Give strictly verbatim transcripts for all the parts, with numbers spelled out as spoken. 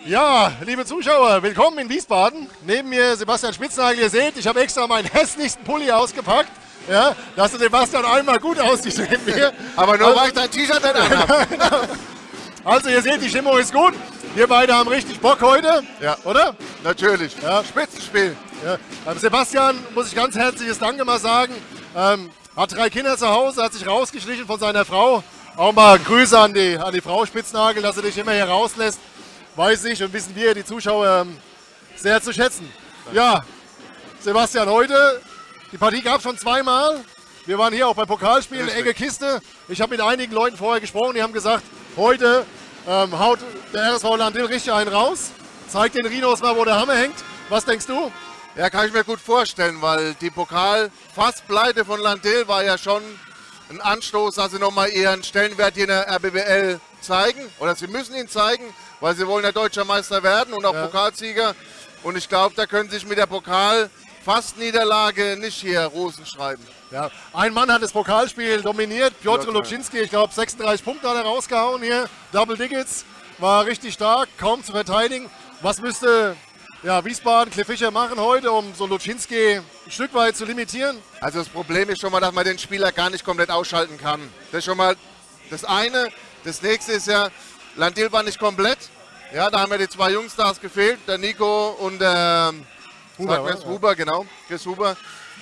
Ja, liebe Zuschauer, willkommen in Wiesbaden. Neben mir Sebastian Spitznagel. Ihr seht, ich habe extra meinen hässlichsten Pulli ausgepackt. Ja, dass du Sebastian einmal gut aussieht neben mir. Aber nur, also, weil ich dein T-Shirt nicht anhabe. Also ihr seht, die Stimmung ist gut. Wir beide haben richtig Bock heute, Ja, oder? natürlich. Ja. Spitzenspiel. Ja. Ähm, Sebastian, muss ich ganz herzliches Danke mal sagen. Ähm, hat drei Kinder zu Hause, hat sich rausgeschlichen von seiner Frau. Auch mal Grüße an die, an die Frau Spitznagel, dass sie dich immer hier rauslässt. Weiß ich und wissen wir, die Zuschauer, ähm, sehr zu schätzen. Ja, Sebastian, heute, die Partie gab es schon zweimal. Wir waren hier auch beim Pokalspiel, eine enge Kiste. Ich habe mit einigen Leuten vorher gesprochen, die haben gesagt, heute ähm, haut der R S V Landil richtig einen raus. Zeigt den Rhinos mal, wo der Hammer hängt. Was denkst du? Ja, kann ich mir gut vorstellen, weil die Pokal-Fastpleite von Landil war ja schon ein Anstoß, dass sie nochmal ihren Stellenwert hier in der R B B L zeigen. Oder sie müssen ihn zeigen, weil sie wollen ja deutscher Meister werden und auch ja. Pokalsieger. Und ich glaube, da können sich mit der Pokal-Fast-Niederlage nicht hier Rosen schreiben. Ja, ein Mann hat das Pokalspiel dominiert, Piotr Luczynski, ich glaube sechsunddreißig Punkte hat er rausgehauen hier, Double Digits, war richtig stark, kaum zu verteidigen. Was müsste ja, Wiesbaden, Cliff Fischer machen heute, um so Luczynski ein Stück weit zu limitieren? Also das Problem ist schon mal, dass man den Spieler gar nicht komplett ausschalten kann. Das ist schon mal das eine. Das nächste ist ja, Landil war nicht komplett. Ja, da haben ja die zwei Jungstars gefehlt, der Nico und der Huber, Chris Huber, genau, Chris Huber.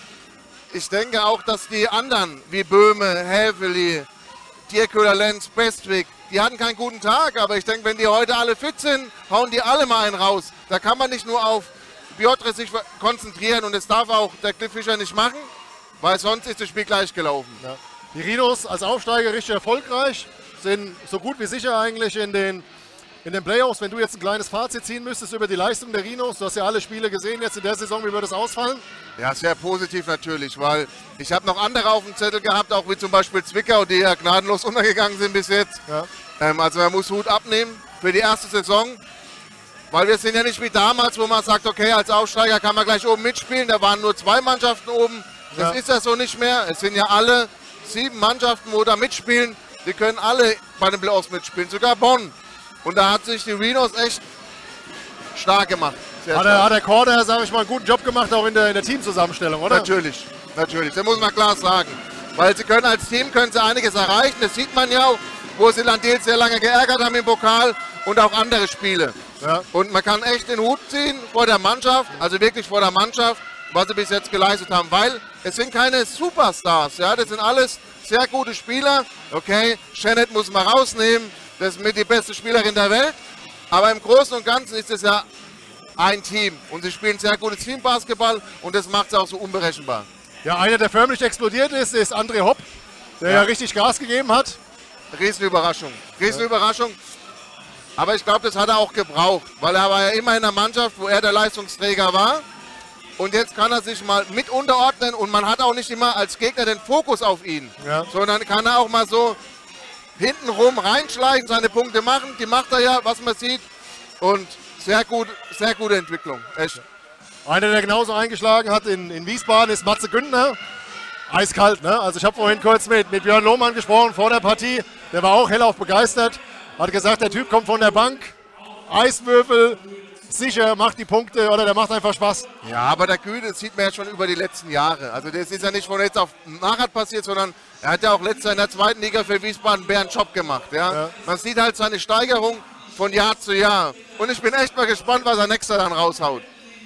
Ich denke auch, dass die anderen, wie Böhme, Häfeli, Dierköhler-Lenz, Bestwig, die hatten keinen guten Tag, aber ich denke, wenn die heute alle fit sind, hauen die alle mal einen raus. Da kann man nicht nur auf Piotr sich konzentrieren und das darf auch der Cliff Fischer nicht machen, weil sonst ist das Spiel gleich gelaufen. Ja. Die Rhinos als Aufsteiger richtig erfolgreich, sind so gut wie sicher eigentlich in den, in den Playoffs. Wenn du jetzt ein kleines Fazit ziehen müsstest über die Leistung der Rhinos, du hast ja alle Spiele gesehen jetzt in der Saison, wie wird das ausfallen? Ja, sehr positiv natürlich, weil ich habe noch andere auf dem Zettel gehabt, auch wie zum Beispiel Zwickau, die ja gnadenlos untergegangen sind bis jetzt. Ja. Ähm, also man muss Hut abnehmen für die erste Saison, weil wir sind ja nicht wie damals, wo man sagt, okay, als Aufsteiger kann man gleich oben mitspielen, da waren nur zwei Mannschaften oben. Das ja. ist ja so nicht mehr, es sind ja alle sieben Mannschaften, wo da mitspielen, die können alle bei den Playoffs mitspielen, sogar Bonn. Und da hat sich die Rhinos echt stark gemacht. Hat der, hat der Korder, sage ich mal, einen guten Job gemacht, auch in der, in der Teamzusammenstellung, oder? Natürlich, natürlich. Das muss man klar sagen. Weil sie können als Team können sie einiges erreichen. Das sieht man ja auch, wo sie Landil sehr lange geärgert haben im Pokal und auch andere Spiele. Ja. Und man kann echt den Hut ziehen vor der Mannschaft, also wirklich vor der Mannschaft, was sie bis jetzt geleistet haben. Weil es sind keine Superstars, ja, das sind alles sehr gute Spieler. Okay, Janet muss man rausnehmen, das ist mit die beste Spielerin der Welt. Aber im Großen und Ganzen ist es ja ein Team und sie spielen sehr gutes Teambasketball und das macht es auch so unberechenbar. Ja, einer, der förmlich explodiert ist, ist André Hopp, der ja, ja richtig Gas gegeben hat. Riesenüberraschung, Riesenüberraschung. Aber ich glaube, das hat er auch gebraucht, weil er war ja immer in der Mannschaft, wo er der Leistungsträger war. Und jetzt kann er sich mal mit unterordnen und man hat auch nicht immer als Gegner den Fokus auf ihn, ja. sondern kann er auch mal so hintenrum reinschleichen, seine Punkte machen. Die macht er ja, was man sieht. Und sehr gut, sehr gute Entwicklung, echt. Einer, der genauso eingeschlagen hat in, in Wiesbaden, ist Matze Güntner. Eiskalt, ne? Also ich habe vorhin kurz mit, mit Björn Lohmann gesprochen vor der Partie. Der war auch hellauf begeistert. Hat gesagt, der Typ kommt von der Bank, Eiswürfel, sicher, macht die Punkte oder der macht einfach Spaß. Ja, aber der Güte sieht man ja schon über die letzten Jahre. Also das ist ja nicht von jetzt auf nachher passiert, sondern er hat ja auch letztes Jahr in der zweiten Liga für Wiesbaden einen Bärenjob gemacht. Ja? Ja. Man sieht halt seine Steigerung von Jahr zu Jahr. Und ich bin echt mal gespannt, was er nächstes Jahr dann raushaut.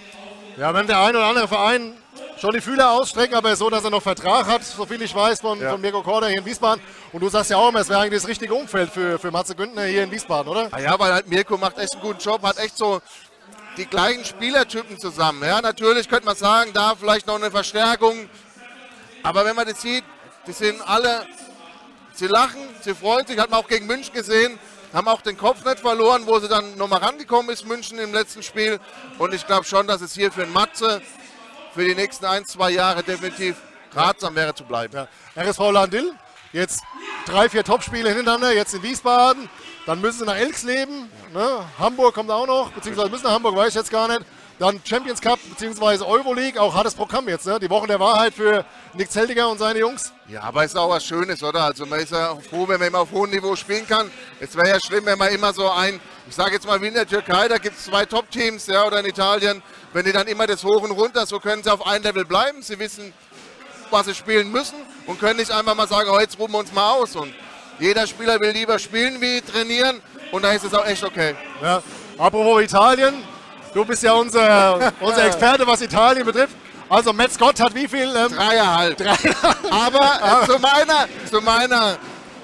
Ja, wenn der ein oder andere Verein schon die Fühler ausstrecken, aber so, dass er noch Vertrag hat, so viel ich weiß, von, ja. von Mirko Korder hier in Wiesbaden. Und du sagst ja auch immer, es wäre eigentlich das richtige Umfeld für, für Matze Güntner hier in Wiesbaden, oder? Ja, ja, weil halt Mirko macht echt einen guten Job, hat echt so die gleichen Spielertypen zusammen. Ja, natürlich könnte man sagen, da vielleicht noch eine Verstärkung. Aber wenn man das sieht, die sind alle, sie lachen, sie freuen sich, hat man auch gegen München gesehen, haben auch den Kopf nicht verloren, wo sie dann nochmal rangekommen ist, München im letzten Spiel. Und ich glaube schon, dass es hier für den Matze für die nächsten ein, zwei Jahre definitiv ratsam wäre zu bleiben. Ja. R S V Landil, jetzt drei, vier Topspiele hintereinander, jetzt in Wiesbaden, dann müssen sie nach Elxleben, ne? Hamburg kommt auch noch, beziehungsweise müssen nach Hamburg, weiß ich jetzt gar nicht. Dann Champions Cup bzw. Euroleague, auch hartes Programm jetzt, ne? Die Wochen der Wahrheit für Nick Zeltinger und seine Jungs. Ja, aber ist auch was Schönes, oder? Also man ist ja froh, wenn man immer auf hohem Niveau spielen kann. Es wäre ja schlimm, wenn man immer so ein, ich sage jetzt mal wie in der Türkei, da gibt es zwei Top-Teams, ja, oder in Italien, wenn die dann immer das Hoch und Runter, so können sie auf ein Level bleiben. Sie wissen, was sie spielen müssen und können nicht einfach mal sagen, oh, jetzt ruhen wir uns mal aus. Und jeder Spieler will lieber spielen wie trainieren und da ist es auch echt okay. Ja. Apropos Italien, du bist ja unser, unser Experte, was Italien betrifft. Also Matt Scott hat wie viel? Ähm, Dreieinhalb. Dreieinhalb. Aber äh, zu meiner, zu meiner,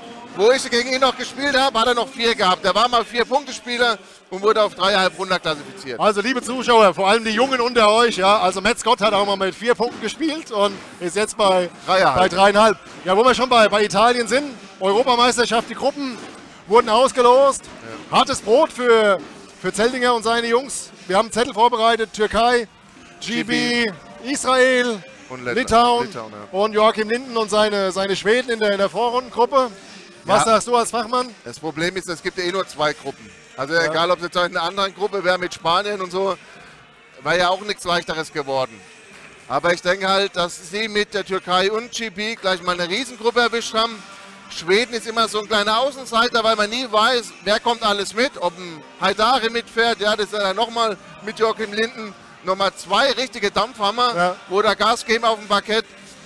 wo ich gegen ihn noch gespielt habe, hat er noch vier gehabt. Der war mal Vier-Punkte-Spieler und wurde auf dreieinhalb runterklassifiziert. Also liebe Zuschauer, vor allem die Jungen unter euch, ja, also Matt Scott hat auch mal mit vier Punkten gespielt und ist jetzt bei dreieinhalb. Bei dreieinhalb. Ja, wo wir schon bei, bei Italien sind, Europameisterschaft, die Gruppen wurden ausgelost. Ja. Hartes Brot für, für Zeltinger und seine Jungs. Wir haben Zettel vorbereitet, Türkei, G B, G B. Israel, und Litauen, Litauen ja. und Joachim Linden und seine, seine Schweden in der, in der Vorrundengruppe. Was ja. sagst du als Fachmann? Das Problem ist, es gibt ja eh nur zwei Gruppen. Also ja. egal, ob es jetzt in einer anderen Gruppe wäre mit Spanien und so, war ja auch nichts Leichteres geworden. Aber ich denke halt, dass sie mit der Türkei und G B gleich mal eine Riesengruppe erwischt haben. Schweden ist immer so ein kleiner Außenseiter, weil man nie weiß, wer kommt alles mit. Ob ein Haidari mitfährt, ja, das ist ja dann nochmal mit Joachim Linden. Nochmal zwei richtige Dampfhammer, ja. wo der Gas geben auf dem Parkett.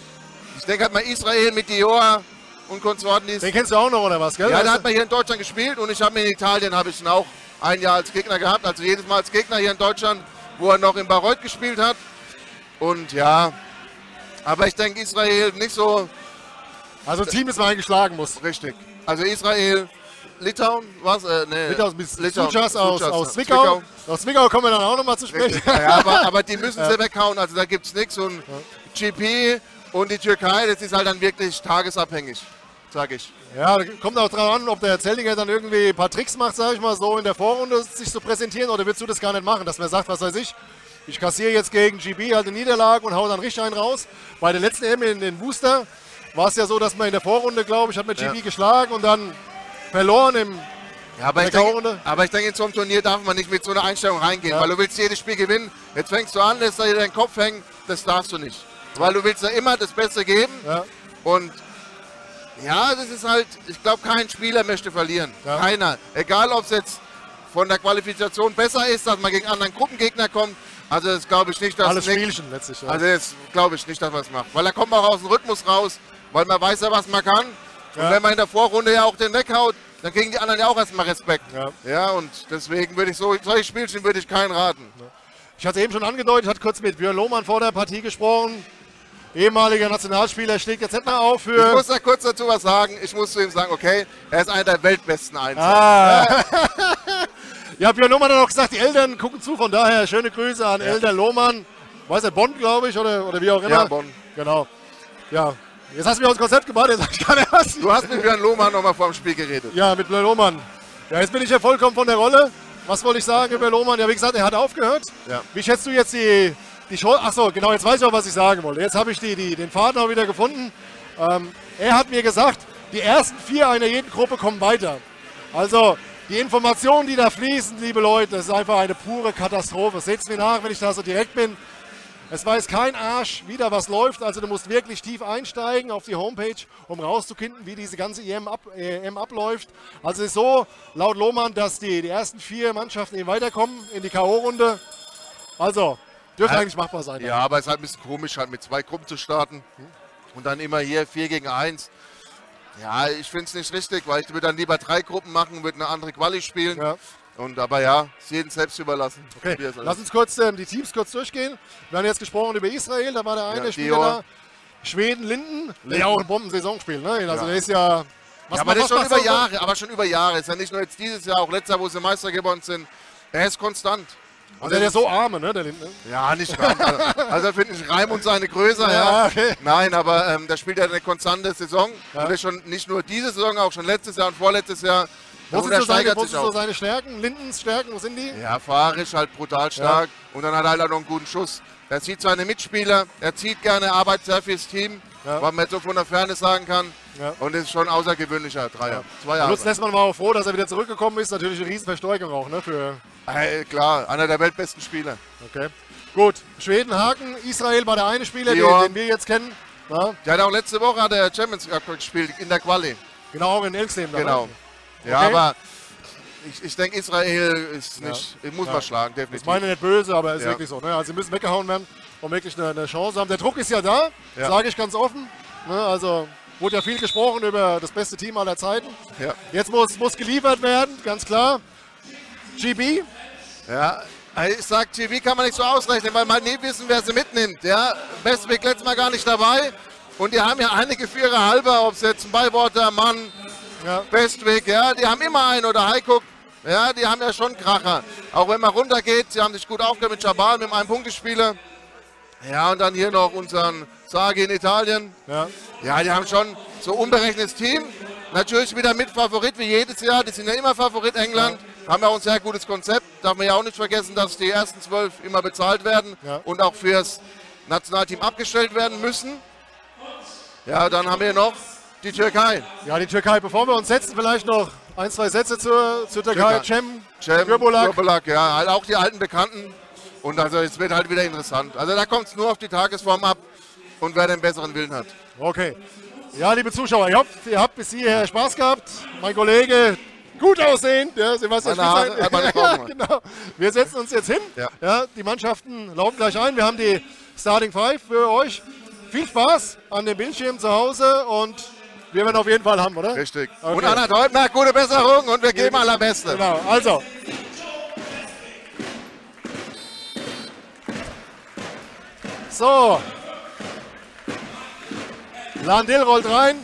Ich denke halt mal Israel mit Dior und Konsorten. Den kennst du auch noch oder was, gell? Ja, der hat mal hier in Deutschland gespielt und ich habe in Italien habe ich ihn auch ein Jahr als Gegner gehabt. Also jedes Mal als Gegner hier in Deutschland, wo er noch in Bayreuth gespielt hat. Und ja, aber ich denke Israel nicht so. Also ein Team, das man eigentlich schlagen muss. Richtig. Also Israel, Litauen, was? Äh, nee. Litauen, Litauen Suchas aus, aus Zwickau. Zwickau. Aus Zwickau kommen wir dann auch nochmal zu sprechen. Ja, aber, aber die müssen sie weghauen, also da gibt es nichts. Und ja. G P und die Türkei, das ist halt dann wirklich tagesabhängig, sage ich. Ja, da kommt auch drauf an, ob der Zeltinger dann irgendwie ein paar Tricks macht, sage ich mal, so in der Vorrunde sich zu präsentieren, oder willst du das gar nicht machen, dass man sagt, was weiß ich, ich kassiere jetzt gegen G B halt eine Niederlage und hau dann richtig einen raus. Bei der letzten E M in den Booster war es ja so, dass man in der Vorrunde, glaube ich, hat mit G B ja. geschlagen und dann verloren im Ja, aber, ich denke, aber ich denke, in so einem Turnier darf man nicht mit so einer Einstellung reingehen, ja. weil du willst jedes Spiel gewinnen. Jetzt fängst du an, lässt dir deinen Kopf hängen, das darfst du nicht. Weil du willst ja immer das Beste geben. Ja. Und ja, das ist halt, ich glaube, kein Spieler möchte verlieren. Ja. Keiner. Egal, ob es jetzt von der Qualifikation besser ist, dass man gegen anderen Gruppengegner kommt. Also das glaube ich nicht, dass Alles Spielchen letztlich. Ja. Also das glaube ich nicht, dass man es macht. Weil da kommt man auch aus dem Rhythmus raus, weil man weiß ja, was man kann. Ja. Und wenn man in der Vorrunde ja auch den weghaut, dann kriegen die anderen ja auch erstmal Respekt. Ja, ja und deswegen würde ich so, solche Spielchen würde ich keinen raten. Ja. Ich hatte es eben schon angedeutet, hat kurz mit Björn Lohmann vor der Partie gesprochen. Ehemaliger Nationalspieler, schlägt jetzt nicht mehr auf für... Ich muss da kurz dazu was sagen. Ich muss zu ihm sagen, okay, er ist einer der weltbesten Einzel. Ah. Ja, Björn Lohmann hat auch gesagt, die Eltern gucken zu, von daher schöne Grüße an ja. Eltern Lohmann. Weiß er, Bonn, glaube ich, oder, oder wie auch immer. Ja, Bonn. Genau. Ja. Jetzt hast du mir aus dem Konzept gebracht, jetzt sag ich gar nicht was. Du hast mit Björn Lohmann nochmal vor dem Spiel geredet. Ja, mit Björn Lohmann. Ja, jetzt bin ich ja vollkommen von der Rolle. Was wollte ich sagen über Lohmann? Ja, wie gesagt, er hat aufgehört. Ja. Wie schätzt du jetzt die, die Show? Achso, genau, jetzt weiß ich auch, was ich sagen wollte. Jetzt habe ich die, die, den Faden auch wieder gefunden. Ähm, er hat mir gesagt, die ersten vier einer jeden Gruppe kommen weiter. Also, die Informationen, die da fließen, liebe Leute, das ist einfach eine pure Katastrophe. Seht es mir nach, wenn ich da so direkt bin. Es weiß kein Arsch, wie da was läuft. Also du musst wirklich tief einsteigen auf die Homepage, um rauszufinden, wie diese ganze E M, ab, E M abläuft. Also es ist so, laut Lohmann, dass die, die ersten vier Mannschaften eben weiterkommen in die K O-Runde. Also, dürfte ja, eigentlich machbar sein. Ja, dann. Aber es ist halt ein bisschen komisch, halt mit zwei Gruppen zu starten. Und dann immer hier vier gegen eins. Ja, ich finde es nicht richtig, weil ich würde dann lieber drei Gruppen machen, würde eine andere Quali spielen. Ja. Und aber ja, ist jedem selbst überlassen. Okay, lass uns kurz ähm, die Teams kurz durchgehen. Wir haben jetzt gesprochen über Israel, da war der eine ja, Spieler da. Schweden, Linden, der ja auch ein Bombensaisonspiel, ne? Also ja. der ist ja... Was ja, aber der ist schon über Jahre, aber schon über Jahre. Ist ja nicht nur jetzt dieses Jahr, auch letztes Jahr, wo sie Meister geworden sind. Er ist konstant. Und der ist so arme, ne, der Linden? Ja, nicht Reim. Also finde ich Reim und seine Größe, ja. ja. Okay. Nein, aber ähm, der spielt ja eine konstante Saison. Ja. Und ist schon nicht nur diese Saison, auch schon letztes Jahr und vorletztes Jahr. Wo sind, so seine, wo sind so seine Stärken? Lindens Stärken, wo sind die? Ja, fahrisch, halt brutal stark. Ja. Und dann hat er halt auch noch einen guten Schuss. Er zieht seine Mitspieler, er zieht gerne, arbeitet sehr fürs Team. ja. was man jetzt so von der Ferne sagen kann. Ja. Und es ist schon ein außergewöhnlicher Dreier. Ja. Zwei Jahre. Lutz Lessmann war auch froh, dass er wieder zurückgekommen ist. Natürlich eine riesen Verstärkung auch, ne? Für hey, klar, einer der weltbesten Spieler. Okay. Gut, Schweden, Haken, Israel war der eine Spieler, den, den wir jetzt kennen. Ja. Der hat auch letzte Woche hat der Champions Cup gespielt, in der Quali. Genau, auch in Elfsleben. Genau. Ja, okay. aber ich, ich denke, Israel ist nicht, ja. muss ja. man schlagen, definitiv. Ich meine nicht böse, aber es ist ja. wirklich so. Ne? Also sie müssen weggehauen werden, um wirklich eine, eine Chance haben. Der Druck ist ja da, ja. sage ich ganz offen. Ne? Also wurde ja viel gesprochen über das beste Team aller Zeiten. Ja. Jetzt muss, muss geliefert werden, ganz klar. G B. Ja, ich sag, G B kann man nicht so ausrechnen, weil man nie wissen, wer sie mitnimmt. Ja, Bestweg letztes Mal gar nicht dabei. Und die haben ja einige für ihre Halber, ob es jetzt ein Bywater, Mann, ja. Bestweg, ja, die haben immer einen oder Heiko. Ja, die haben ja schon Kracher. Auch wenn man runtergeht, sie haben sich gut aufgehört mit Jabal, mit einem Ein-Punkte-Spieler. Ja, und dann hier noch unseren Sagi in Italien. Ja. ja, die haben schon so ein unberechnetes Team. Natürlich wieder mit Favorit wie jedes Jahr. Die sind ja immer Favorit England. Ja. Haben ja auch ein sehr gutes Konzept. Darf man ja auch nicht vergessen, dass die ersten zwölf immer bezahlt werden ja. und auch fürs Nationalteam abgestellt werden müssen. Ja, dann haben wir noch die Türkei. Ja, die Türkei. Bevor wir uns setzen, vielleicht noch ein, zwei Sätze zur, zur Türkei. Cem, Cem Gürbolak, ja, halt auch die alten Bekannten. Und also es wird halt wieder interessant. Also da kommt es nur auf die Tagesform ab und wer den besseren Willen hat. Okay. Ja, liebe Zuschauer, ich hoffe, ihr habt bis hierher Spaß gehabt. Mein Kollege, gut aussehend, ja, Sebastian Haare, ja, genau. Wir setzen uns jetzt hin. Ja. Ja, die Mannschaften laufen gleich ein. Wir haben die Starting Five für euch. Viel Spaß an dem Bildschirm zu Hause und wir werden auf jeden Fall haben, oder? Richtig. Okay. Und Anna Teubner, gute Besserung und wir geben allerbeste. Genau, also. So. Landil rollt rein.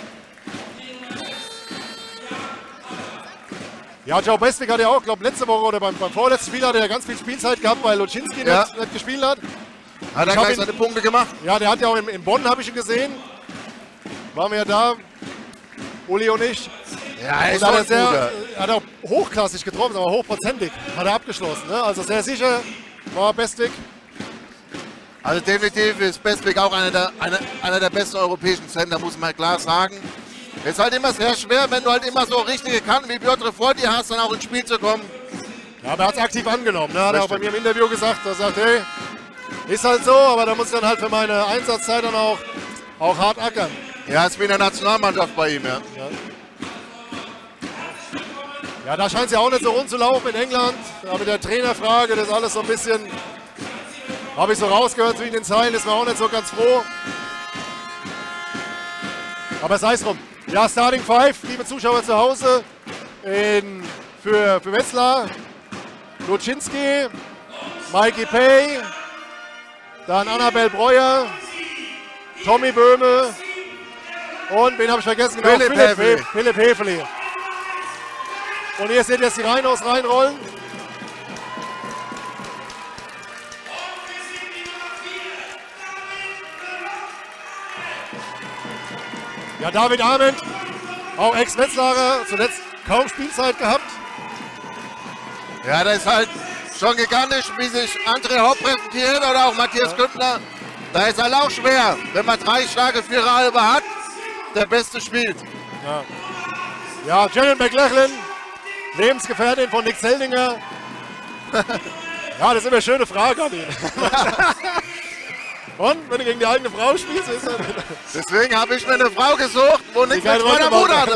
Ja, Joe Bestwig hat ja auch, glaube letzte Woche oder beim, beim vorletzten Spiel hat er ganz viel Spielzeit gehabt, weil Luczynski ja. nicht, nicht gespielt hat. Hat er gleich seine Punkte gemacht? Ja, der hat ja auch in, in Bonn, habe ich ihn gesehen. Waren wir ja da, Uli und ich. Ja, er ist und hat er sehr, hat auch hochklassig getroffen, aber hochprozentig. Hat er abgeschlossen. Ne? Also sehr sicher war Bestwig. Also definitiv ist Bestwig auch einer der, einer, einer der besten europäischen Center, muss man klar sagen. Es ist halt immer sehr schwer, wenn du halt immer so richtige Kanten wie Piotr vor dir hast, dann auch ins Spiel zu kommen. Ja, aber er hat es aktiv angenommen. Ne? Hat er auch bei mir im Interview gesagt. Er sagt, hey, ist halt so, aber da muss ich dann halt für meine Einsatzzeit dann auch, auch hart ackern. Ja, ist wie in der Nationalmannschaft bei ihm, ja. Ja, ja da scheint es ja auch nicht so rund zu laufen in England. Aber mit der Trainerfrage, das ist alles so ein bisschen, habe ich so rausgehört zwischen den Zeilen, ist man auch nicht so ganz froh. Aber sei es drum. Ja, Starting Five, liebe Zuschauer zu Hause, in, für, für Wetzlar, Luczynski, Mikey Pay, dann Annabel Breuer, Tommy Böhme und wen habe ich vergessen? Genau, Philipp Hefeli. Philipp Hefeli. Und ihr seht jetzt die Rhinos reinrollen. Ja, David Arment, auch Ex-Wetzlarer, zuletzt kaum Spielzeit gehabt. Ja, das ist halt schon gigantisch, wie sich André Hopp präsentiert oder auch Matthias ja. Küppler. Da ist halt auch schwer, wenn man drei starke Viererhalber hat, der Beste spielt. Ja, ja Janet McLachlan, Lebensgefährtin von Nick Seldinger. Ja, das ist immer eine schöne Frage an ihn. Und, wenn du gegen die eigene Frau spielst, ist er... Deswegen habe ich mir eine Frau gesucht, wo nichts mit meiner Mutter hat.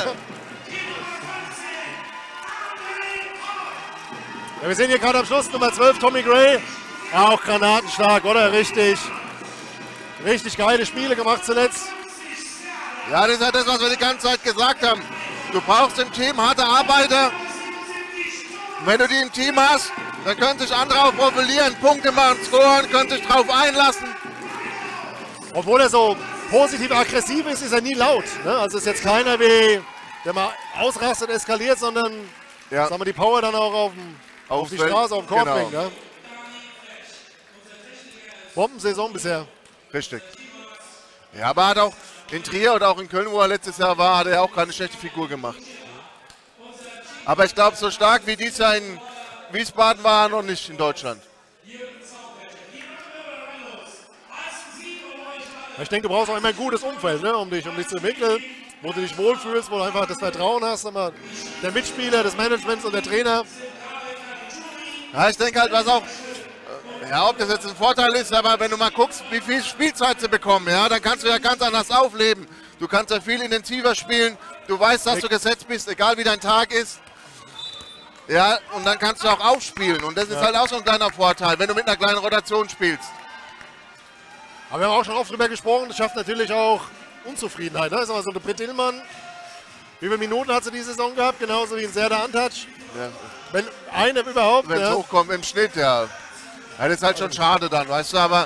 Ja, wir sehen hier gerade am Schluss Nummer zwölf, Tommy Gray. Ja, auch granatenstark, oder? Richtig, richtig geile Spiele gemacht zuletzt. Ja, das ist ja das, was wir die ganze Zeit gesagt haben. Du brauchst im Team harte Arbeiter. Und wenn du die im Team hast, dann können sich andere auch profilieren, Punkte machen, scoren, können sich drauf einlassen. Obwohl er so positiv aggressiv ist, ist er nie laut. Ne? Also ist jetzt keiner, wie, der mal ausrastet, eskaliert, sondern ja. sagen wir, die Power dann auch auf, dem, auf die Feld. Straße, auf den Korb genau. bringt. Ne? Bombensaison bisher. Richtig. Ja, aber hat auch in Trier oder auch in Köln, wo er letztes Jahr war, hat er auch keine schlechte Figur gemacht. Aber ich glaube, so stark wie dies Jahr in Wiesbaden war er noch nicht in Deutschland. Ich denke, du brauchst auch immer ein gutes Umfeld, ne, um, dich, um dich zu entwickeln, wo du dich wohlfühlst, wo du einfach das Vertrauen hast, aber der Mitspieler, des Managements und der Trainer. Ja, ich denke halt, was auch, ja, ob das jetzt ein Vorteil ist, aber wenn du mal guckst, wie viel Spielzeit sie bekommen, ja, dann kannst du ja ganz anders aufleben. Du kannst ja viel intensiver spielen, du weißt, dass du gesetzt bist, egal wie dein Tag ist. Ja, und dann kannst du auch aufspielen und das ist ja. halt auch so ein kleiner Vorteil, wenn du mit einer kleinen Rotation spielst. Aber wir haben auch schon oft drüber gesprochen, das schafft natürlich auch Unzufriedenheit. Ne? Also so eine Britt Dillmann, wie viele Minuten hat sie diese Saison gehabt, genauso wie ein Serdar Antac. Ja. Wenn eine überhaupt. Wenn es ja. hochkommt im Schnitt, ja. ja. Das ist halt schon schade dann, weißt du, aber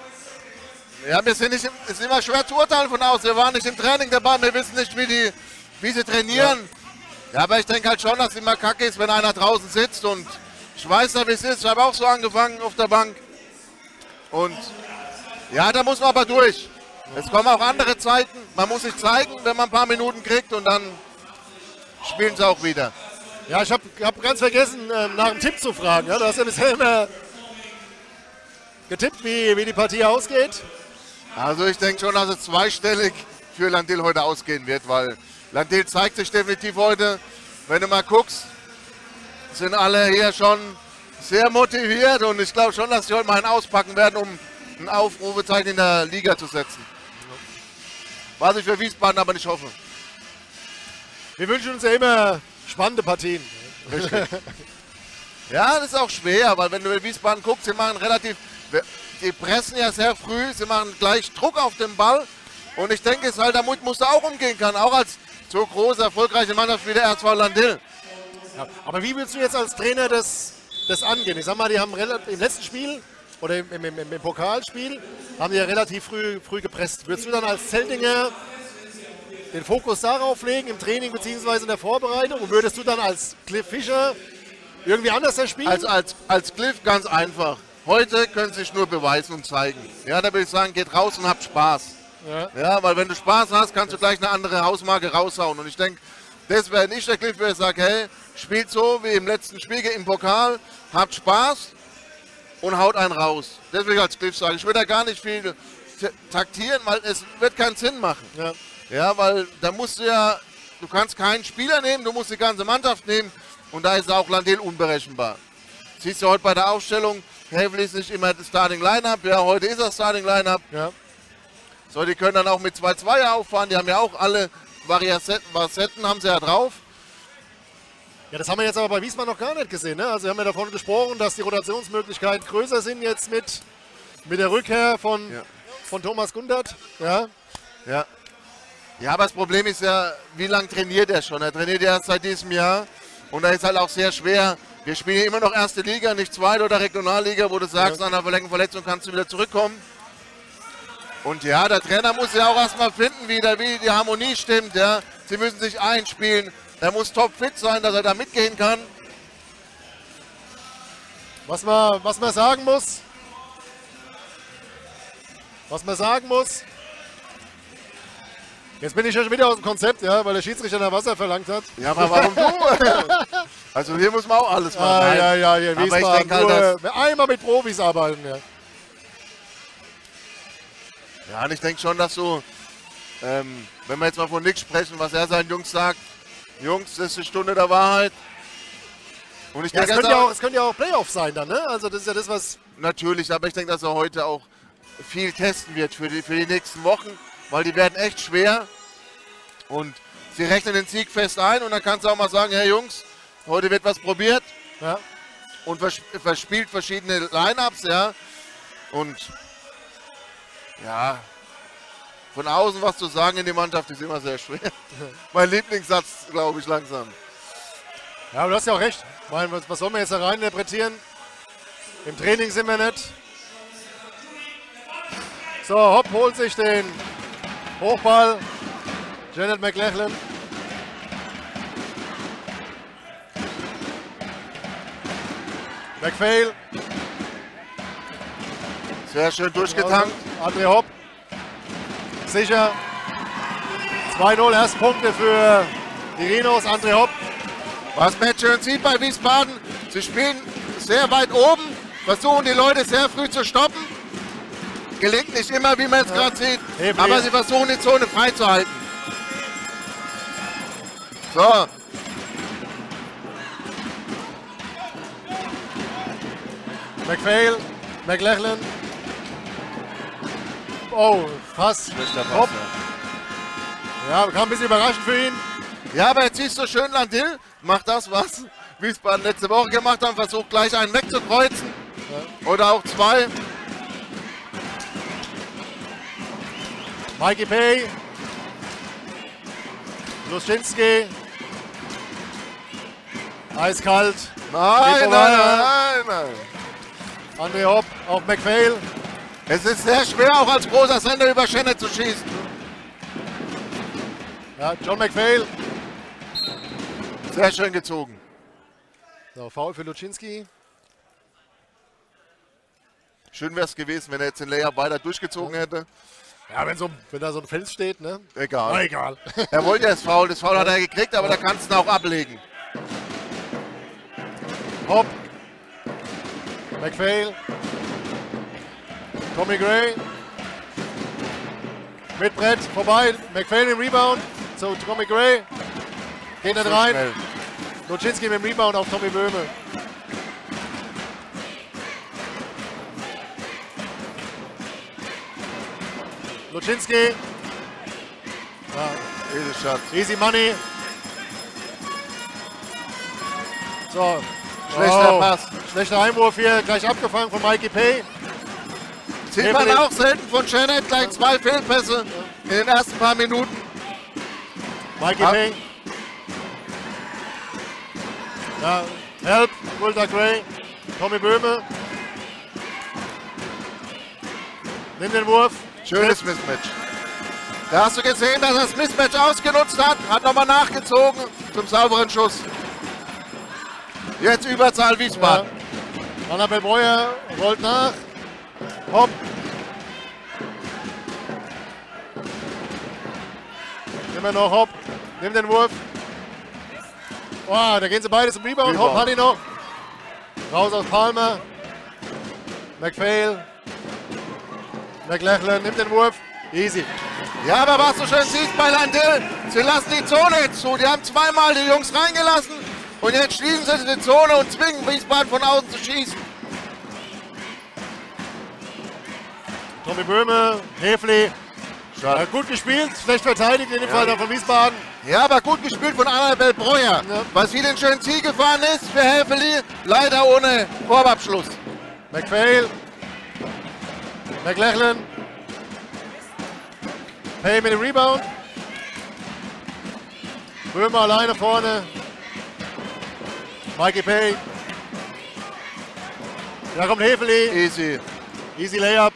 ja, wir sind nicht, es ist immer schwer zu urteilen von außen. Wir waren nicht im Training dabei, wir wissen nicht, wie, die, wie sie trainieren. Ja. ja, aber ich denke halt schon, dass es immer kacke ist, wenn einer draußen sitzt und ich weiß ja, wie es ist. Ich habe auch so angefangen auf der Bank und ja, da muss man aber durch. Es kommen auch andere Zeiten. Man muss sich zeigen, wenn man ein paar Minuten kriegt und dann spielen sie auch wieder. Ja, ich habe hab ganz vergessen, ähm, nach dem Tipp zu fragen. Ja, du hast ja bisher immer getippt, wie, wie die Partie ausgeht. Also ich denke schon, dass es zweistellig für Landil heute ausgehen wird, weil Landil zeigt sich definitiv heute. Wenn du mal guckst, sind alle hier schon sehr motiviert und ich glaube schon, dass sie heute mal einen auspacken werden, um ein Aufrufezeichen in der Liga zu setzen. Was ich für Wiesbaden aber nicht hoffe. Wir wünschen uns ja immer spannende Partien. Richtig. Ja, das ist auch schwer, weil wenn du in Wiesbaden guckst, sie machen relativ, die pressen ja sehr früh, sie machen gleich Druck auf den Ball und ich denke, es halt damit musst du auch umgehen können, auch als so große, erfolgreiche Mannschaft wie der R zwei Landil. Ja, aber wie willst du jetzt als Trainer das, das angehen? Ich sag mal, die haben im letzten Spiel oder im, im, im, im Pokalspiel haben die ja relativ früh, früh gepresst. Würdest du dann als Zeltinger den Fokus darauf legen, im Training bzw. in der Vorbereitung? Und würdest du dann als Cliff Fischer irgendwie anders spielen? Als, als, als Cliff ganz einfach. Heute können sie sich nur beweisen und zeigen. Ja, da würde ich sagen, geht raus und habt Spaß. Ja. ja, weil wenn du Spaß hast, kannst du gleich eine andere Hausmarke raushauen. Und ich denke, das wäre nicht der Cliff, der sagt, hey, spielt so wie im letzten Spiel im Pokal, habt Spaß und haut einen raus. Das will ich als Cliff sagen. Ich will da gar nicht viel taktieren, weil es wird keinen Sinn machen. Ja. Ja, weil da musst du ja, du kannst keinen Spieler nehmen, du musst die ganze Mannschaft nehmen und da ist auch Landil unberechenbar. Siehst du heute bei der Aufstellung, Hävel ist nicht immer das Starting Lineup, ja, heute ist das Starting Lineup. Ja. So, die können dann auch mit zwei zwei auffahren, die haben ja auch alle Variationen, haben sie ja drauf. Ja, das haben wir jetzt aber bei Wiesbaden noch gar nicht gesehen, ne? Also wir haben ja davon gesprochen, dass die Rotationsmöglichkeiten größer sind jetzt mit, mit der Rückkehr von, ja. von Thomas Gundert. Ja. Ja. Ja, aber das Problem ist ja, wie lange trainiert er schon? Er trainiert ja seit diesem Jahr und da ist halt auch sehr schwer. Wir spielen immer noch erste Liga, nicht zweite oder Regionalliga, wo du sagst, ja. nach einer Verletzung kannst du wieder zurückkommen. Und ja, der Trainer muss ja auch erstmal finden, wie, der, wie die Harmonie stimmt. Ja. Sie müssen sich einspielen. Er muss topfit sein, dass er da mitgehen kann. Was man, was man sagen muss, was man sagen muss, jetzt bin ich schon wieder aus dem Konzept, ja, weil der Schiedsrichter nach Wasser verlangt hat. Ja, aber warum du? Also hier muss man auch alles machen. Ah, ja, ja, ja, aber ich denke halt, dass einmal mit Profis arbeiten, ja. Ja, und ich denke schon, dass so, ähm, wenn wir jetzt mal von Nick sprechen, was er seinen Jungs sagt, Jungs, das ist die Stunde der Wahrheit. Und ich ja, denke, es könnte ja auch, es könnte ja auch Playoff sein dann, ne? Also das ist ja das, was... Natürlich, aber ich denke, dass er heute auch viel testen wird für die, für die nächsten Wochen, weil die werden echt schwer. Und sie rechnen den Sieg fest ein und dann kannst du auch mal sagen, hey Jungs, heute wird was probiert. Ja. Und vers verspielt verschiedene Lineups, ja. Und ja, von außen was zu sagen in die Mannschaft ist immer sehr schwer. Mein Lieblingssatz, glaube ich, langsam. Ja, aber du hast ja auch recht. Ich meine, was, was soll man jetzt da rein interpretieren? Im Training sind wir nicht. So, Hopp holt sich den Hochball. Janet McLachlan. McPhail. Sehr schön durchgetankt. André Hopp. Sicher. zwei null Erstpunkte für die Rhinos. André Hopp. Was man jetzt schön sieht bei Wiesbaden, sie spielen sehr weit oben, versuchen die Leute sehr früh zu stoppen. Gelingt nicht immer, wie man es ja. gerade sieht. Hefli. Aber sie versuchen, die Zone freizuhalten. So. McPhail, McLachlan. Oh, Pass. Schlechter Pass, ja. ja, kam ein bisschen überraschend für ihn. Ja, aber jetzt siehst du schön, Landil macht das, was Wiesbaden letzte Woche gemacht haben, versucht gleich einen wegzukreuzen. Ja. Oder auch zwei. Mikey Pay. Luschinski. Eiskalt. Nein, nein, nein, nein. André Hopp auf McPhail. Es ist sehr schwer, auch als großer Sender über Schenne zu schießen. Ja, John McPhail. Sehr schön gezogen. So, Foul für Luschinski. Schön wäre es gewesen, wenn er jetzt den Layup weiter durchgezogen ja. hätte. Ja, wenn, so, wenn da so ein Fels steht, ne? Egal. Na, egal. Er wollte ja das Foul. Das Foul hat er gekriegt, aber ja. da kannst du ihn auch ablegen. Hopp. McPhail. Tommy Gray. Mit Brett vorbei. McPhail im Rebound. So, Tommy Gray. Geht nicht so rein. Schnell. Luschinski mit dem Rebound auf Tommy Böhme. Luschinski. Ja. Easy Shot. Easy Money. So. Schlechter oh. Pass. Schlechter Einwurf hier, gleich abgefangen von Mikey Pay. Sieht man auch selten von Janet, gleich zwei Fehlpässe in den ersten paar Minuten. Mikey ah. Pay. Ja, Help, Mulder Gray, Tommy Böhme. Nimm den Wurf. Schönes Mismatch. Da hast du gesehen, dass er das Mismatch ausgenutzt hat, hat nochmal nachgezogen zum sauberen Schuss. Jetzt Überzahl Wiesbaden. Ja. Annabel Breuer rollt nach. Hopp. Immer noch Hopp. Nimm den Wurf. Oh, da gehen sie beide zum Rebound. Rebound. Hopp hat ihn noch. Raus aus Palmer. McPhail. McLachlan nimmt den Wurf. Easy. Ja, aber was du schön siehst bei Landil, sie lassen die Zone jetzt zu. Die haben zweimal die Jungs reingelassen und jetzt schließen sie die Zone und zwingen Wiesbaden von außen zu schießen. Tommy Böhme, Hefli. Ja, gut gespielt, schlecht verteidigt in dem ja. Fall von Wiesbaden. Ja, aber gut gespielt von Annabel Breuer. Ja. Was wieder einen schönen Ziel gefahren ist für Hefli, leider ohne Vorabschluss. McPhail. McLachlan. Pay mit dem Rebound. Böhme alleine vorne. Mikey Pay. Da kommt Hefeli. Easy. Easy Layup.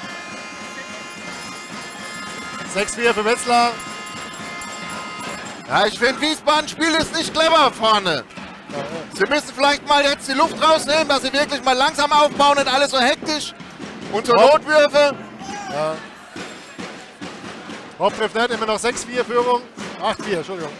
sechs vier für Wetzlar. Ja, ich finde, Wiesbaden spielt es nicht clever vorne. Sie müssen vielleicht mal jetzt die Luft rausnehmen, dass sie wirklich mal langsam aufbauen, nicht alles so hektisch. Und so Notwürfe. Ja. Hopp trifft nicht, immer noch sechs vier Führung. acht vier, Entschuldigung.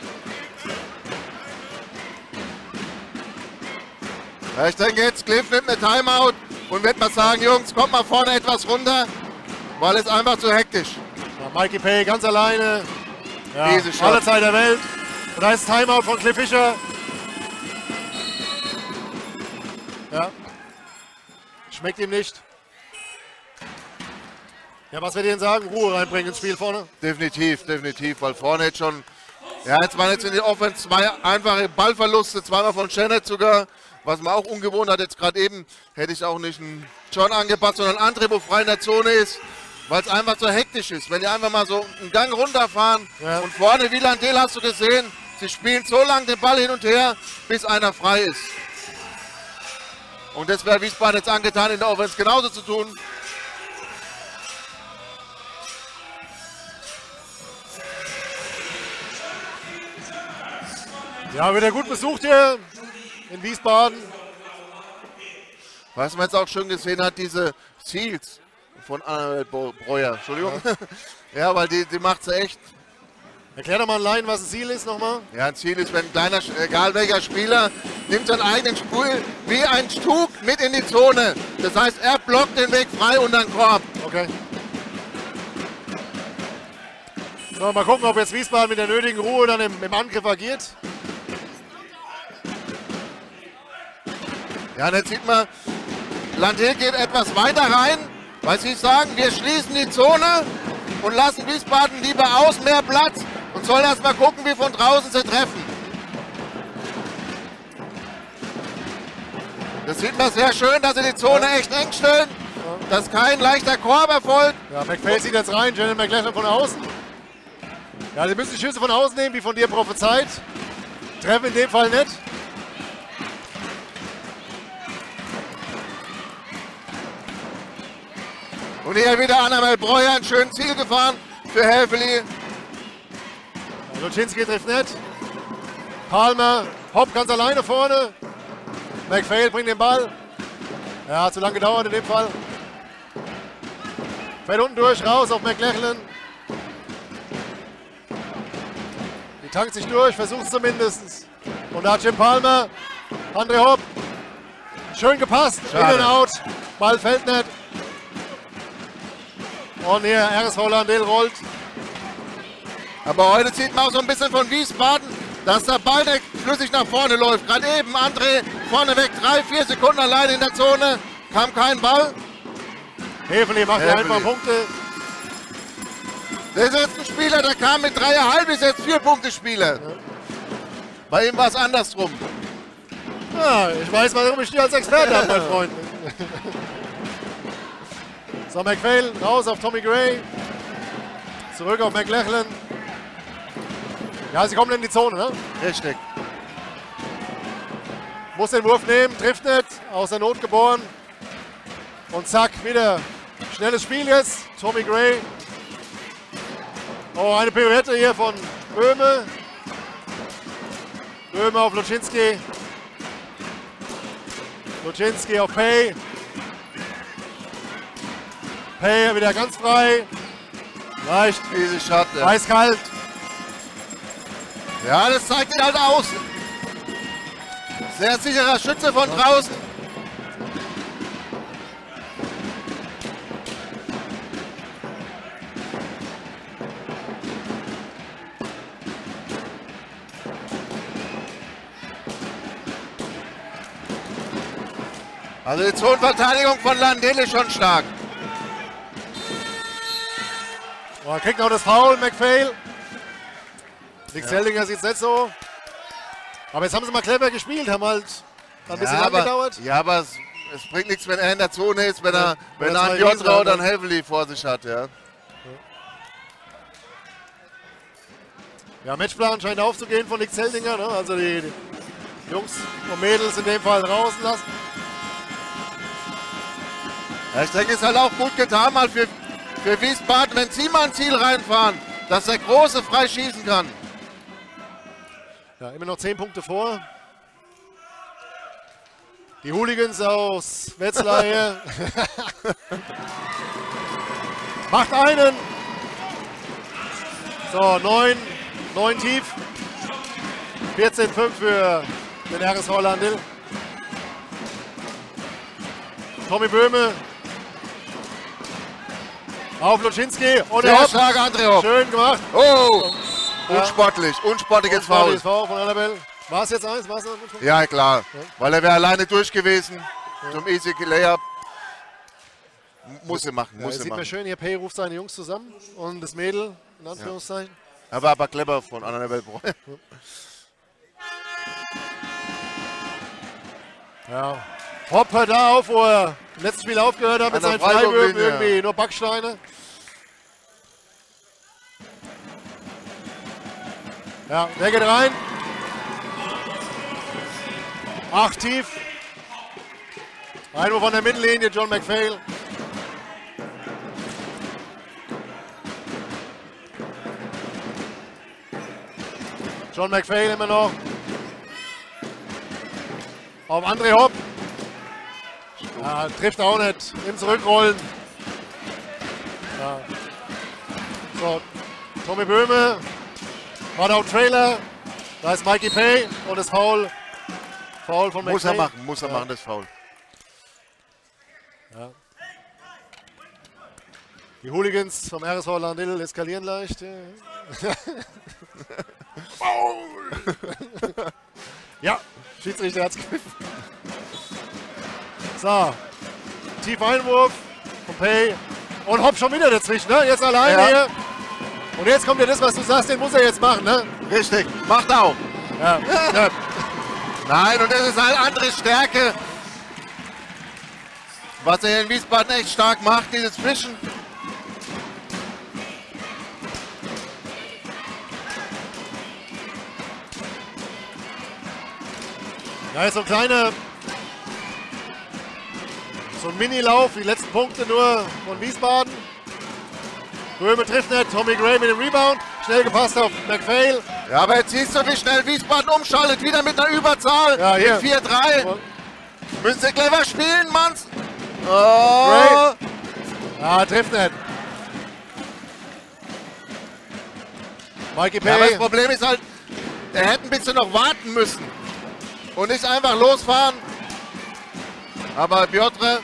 Ja, ich denke jetzt, Cliff nimmt eine Timeout und wird mal sagen, Jungs, kommt mal vorne etwas runter, weil es einfach zu hektisch. Ja, Mikey Pay ganz alleine. Ja, alle Zeit der Welt. Und da ist Timeout von Cliff Fischer. Ja. Schmeckt ihm nicht. Ja, was wir denen sagen? Ruhe reinbringen ins Spiel vorne? Definitiv, definitiv, weil vorne jetzt schon, ja, jetzt waren jetzt in der Offense zwei einfache Ballverluste, zweimal von Janet sogar, was man auch ungewohnt hat. Jetzt gerade eben hätte ich auch nicht einen John angepasst, sondern André, wo frei in der Zone ist, weil es einfach so hektisch ist. Wenn die einfach mal so einen Gang runterfahren ja. und vorne, wie Landil hast du gesehen, sie spielen so lange den Ball hin und her, bis einer frei ist. Und das wäre Wiesbaden jetzt angetan, in der Offense genauso zu tun. Ja, wieder gut besucht hier in Wiesbaden. Was man jetzt auch schön gesehen hat, diese Seals von Annabel Breuer. Entschuldigung. Ja, ja, weil die, die macht sie echt. Erklär doch mal ein Line, was ein Ziel ist nochmal. Ja, ein Ziel ist, wenn ein kleiner, egal welcher Spieler, nimmt seinen eigenen Stuhl wie ein Stug mit in die Zone. Das heißt, er blockt den Weg frei unter den Korb. Okay. So, mal gucken, ob jetzt Wiesbaden mit der nötigen Ruhe dann im, im Angriff agiert. Ja, jetzt sieht man, Landil geht etwas weiter rein, weil sie sagen, wir schließen die Zone und lassen Wiesbaden lieber aus, mehr Platz und sollen erst mal gucken, wie von draußen sie treffen. Das sieht man sehr schön, dass sie die Zone ja. echt eng stellen, ja. dass kein leichter Korb erfolgt. Ja, McPhail zieht jetzt rein, Jalen McLachlan von außen. Ja, sie müssen die Schüsse von außen nehmen, wie von dir prophezeit. Treffen in dem Fall nicht. Und hier wieder Annabel Breuer, ein schönes Ziel gefahren für Häfeli. Luczynski trifft nicht. Palmer, Hopp ganz alleine vorne. McPhail bringt den Ball. Ja, hat zu lange gedauert in dem Fall. Fällt unten durch, raus auf McLachlan. Die tankt sich durch, versucht es zumindest. Und da hat Jim Palmer, André Hopp. Schön gepasst, Schade. in und out. Ball fällt nicht. Und hier, R S V Landil rollt. Aber heute sieht man auch so ein bisschen von Wiesbaden, dass der Ball nicht flüssig nach vorne läuft. Gerade eben André vorne weg, drei, vier Sekunden allein in der Zone, kam kein Ball. Häfeli macht Häfeli. einfach Punkte. Das ist jetzt ein Spieler, der kam mit dreieinhalb, ist jetzt vier Punkte Spieler. Ja. Bei ihm war es andersrum. Ja, ich weiß, warum ich dich als Experte habe, mein Freund. So, McPhail raus auf Tommy Gray. Zurück auf McLachlan. Ja, sie kommen in die Zone, ne? Richtig. Muss den Wurf nehmen, trifft nicht, aus der Not geboren. Und zack, wieder schnelles Spiel jetzt. Tommy Gray. Oh, eine Pirouette hier von Böhme. Böhme auf Luczynski. Luczynski auf Pay. Pay wieder ganz frei. Leicht. Easy Shot. Ja. Eiskalt. Ja, das zeigt ihn halt aus. Sehr sicherer Schütze von draußen. Also die Zonenverteidigung von Landil ist schon stark. Oh, er kriegt noch das Foul, McPhail. Nick ja. Seldinger sieht es nicht so. Aber jetzt haben sie mal clever gespielt, haben halt ein bisschen ja, lang aber, gedauert. Ja, aber es, es bringt nichts, wenn er in der Zone ist, wenn ja, er, wenn er einen Jotra oder einen Häfeli vor sich hat. Ja. Ja, Matchplan scheint aufzugehen von Nick Seldinger. Ne? Also die, die Jungs und Mädels in dem Fall draußen lassen. Ja, ich denke, es ist halt auch gut getan, mal für, für Wiesbaden, wenn sie mal ein Ziel reinfahren, dass der Große frei schießen kann. Ja, immer noch zehn Punkte vor. Die Hooligans aus Wetzlar hier. Macht einen. So, neun, neun tief. vierzehn fünf für den R S V Landil. Tommy Böhme. Auf Luczynski. Und der Hopp. starke André Hopp. Schön gemacht. Oh, ja. unsportlich. Unsportliches Foul. Foul von Annabel. War es jetzt eins? War's ja, klar. Ja. Weil er wäre alleine durch gewesen. Ja. Zum Easy Layup. Muss er machen. Ja, muss er sieht machen. man schön, hier Pay ruft seine Jungs zusammen. Und das Mädel, in Anführungszeichen. Ja. Er war aber clever von Annabel Breuer. Ja. Hopp hört da auf, wo er im letzten Spiel aufgehört hat mit seinen Freiwürfen, irgendwie ja. nur Backsteine. Ja, der geht rein. Acht tief. Einwurf von der Mittellinie, John McPhail. John McPhail immer noch. Auf André Hopp. Ja, trifft auch nicht im Zurückrollen. Ja. So, Tommy Böhme. Hat auch Trailer. Da ist Mikey Pay und das Foul. Foul von McPhail. Muss er machen, muss er ja. machen, das Foul. Ja. Die Hooligans vom R S V Landil eskalieren leicht. Ja, Schiedsrichter hat's gepfiffen. So, tiefer Einwurf von Pay. Und Hopp schon wieder dazwischen, ne? Jetzt alleine ja. hier. Und jetzt kommt ja das, was du sagst, den muss er jetzt machen, ne? Richtig, macht auch. Ja. Ja. Nein, und das ist halt andere Stärke. Was er in Wiesbaden echt stark macht, dieses Fischen. Ja, jetzt so ein kleiner, so ein Mini-Lauf, die letzten Punkte nur von Wiesbaden. Böhme trifft nicht, Tommy Gray mit dem Rebound, schnell gepasst auf McPhail. Ja, aber jetzt siehst du, wie schnell Wiesbaden umschaltet, wieder mit einer Überzahl. Ja, hier. vier drei. Müssen sie clever spielen, Manns. Oh. Gray. Ja, trifft nicht. Mikey Pay. Ja, aber das Problem ist halt, er hätte ein bisschen noch warten müssen. Und nicht einfach losfahren. Aber Piotr.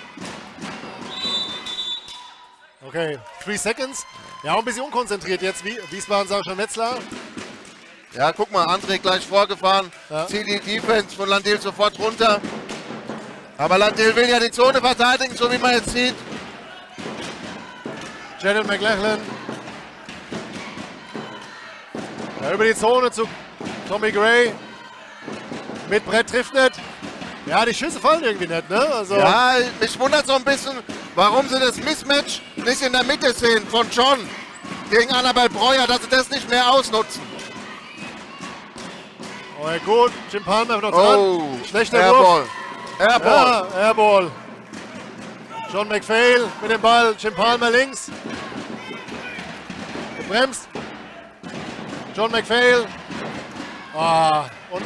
Okay, three seconds. Ja, auch ein bisschen unkonzentriert jetzt. Wiesbaden sah schon Wetzlar. Ja, guck mal, André gleich vorgefahren. Ja. Zieht die Defense von Landil sofort runter. Aber Landil will ja die Zone verteidigen, so wie man jetzt sieht. Janet McLachlan. Ja, über die Zone zu Tommy Gray. Mit Brett trifft nicht. Ja, die Schüsse fallen irgendwie nicht, ne? Also ja, mich wundert so ein bisschen, warum sie das Mismatch nicht in der Mitte sehen von John gegen Annabel Breuer, dass sie das nicht mehr ausnutzen. Oh, ja, gut. Jim Palmer noch dran. Oh, schlechter Airball. Wurf. Airball. Ja, Airball. John McPhail mit dem Ball. Jim Palmer links. Gebremst. John McPhail. Ah, und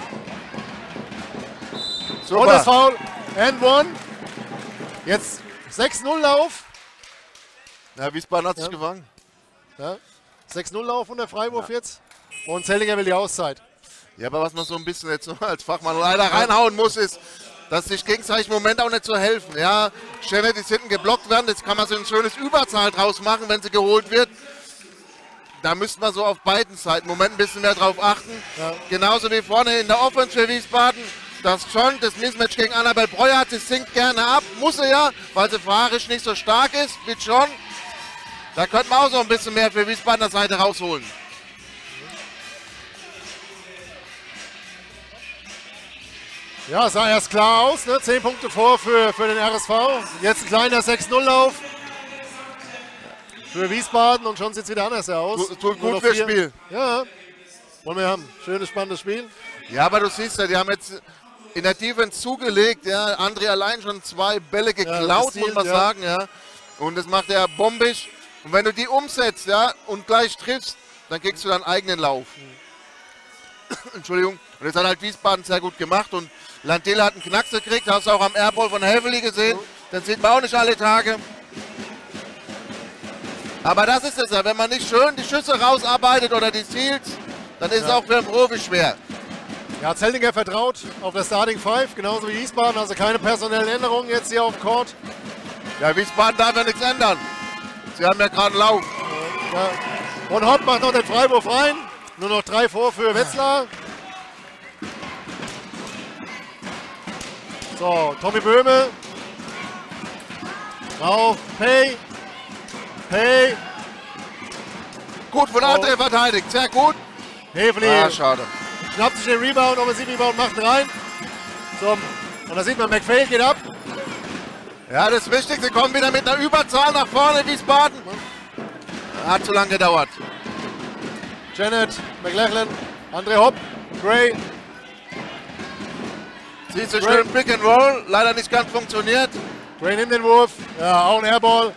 Super. Und das Foul. And one. Jetzt sechs null Lauf. Ja, Wiesbaden hat sich Ja. gefangen. Ja. sechs null Lauf und der Freiwurf ja. jetzt. Und Zellinger will die Auszeit. Ja, aber was man so ein bisschen jetzt als Fachmann leider reinhauen muss, ist, dass sich gegenseitig im Moment auch nicht so helfen. Ja, Janet ist hinten geblockt werden. Jetzt kann man so ein schönes Überzahl draus machen, wenn sie geholt wird. Da müsste man so auf beiden Seiten im Moment ein bisschen mehr drauf achten. Ja. Genauso wie vorne in der Offense für Wiesbaden. Das schon, das Mismatch gegen Annabel Breuer hat, sie sinkt gerne ab, muss sie ja, weil sie fahrisch nicht so stark ist wie John. Da könnte man auch so ein bisschen mehr für Wiesbadener Seite rausholen. Ja, sah erst klar aus, ne? zehn Punkte vor für, für den R S V. Jetzt ein kleiner sechs null Lauf für Wiesbaden und schon sieht es wieder anders aus. Tut, tut gut fürs Spiel. Ja, wollen wir haben. Schönes, spannendes Spiel. Ja, aber du siehst ja, die haben jetzt in der Defense zugelegt. Ja. André allein schon zwei Bälle geklaut, ja, muss man ja. sagen. Ja. Und das macht er bombisch. Und wenn du die umsetzt ja, und gleich triffst, dann kriegst du deinen eigenen Lauf. Mhm. Entschuldigung. Und das hat halt Wiesbaden sehr gut gemacht. Und Landil hat einen Knacks gekriegt. Hast du auch am Airball von Heavily gesehen. Mhm. Das sieht man auch nicht alle Tage. Aber das ist es ja. Wenn man nicht schön die Schüsse rausarbeitet oder die Seals, dann ist ja. es auch für einen Profi schwer. Ja, Zellinger vertraut auf der Starting Five, genauso wie Wiesbaden. Also keine personellen Änderungen jetzt hier auf dem Court. Ja, Wiesbaden darf ja nichts ändern. Sie haben ja gerade einen Lauf. Ja. Und Hopp macht noch den Freiwurf rein. Nur noch drei vor für Wetzlar. So, Tommy Böhme. Auf Pay. Pay. Gut von André verteidigt, sehr gut. Heavily. Ah, schade. Schnappt sich den Rebound, Offensiv-Rebound, macht ihn rein. So, und da sieht man, McPhail geht ab. Ja, das ist wichtig, sie kommen wieder mit einer Überzahl nach vorne, Wiesbaden. Hat zu lange gedauert. Janet, McLachlan, André Hopp, Gray. Siehst du schön Pick and Roll, leider nicht ganz funktioniert. Gray nimmt den Wurf, ja, auch ein Airball.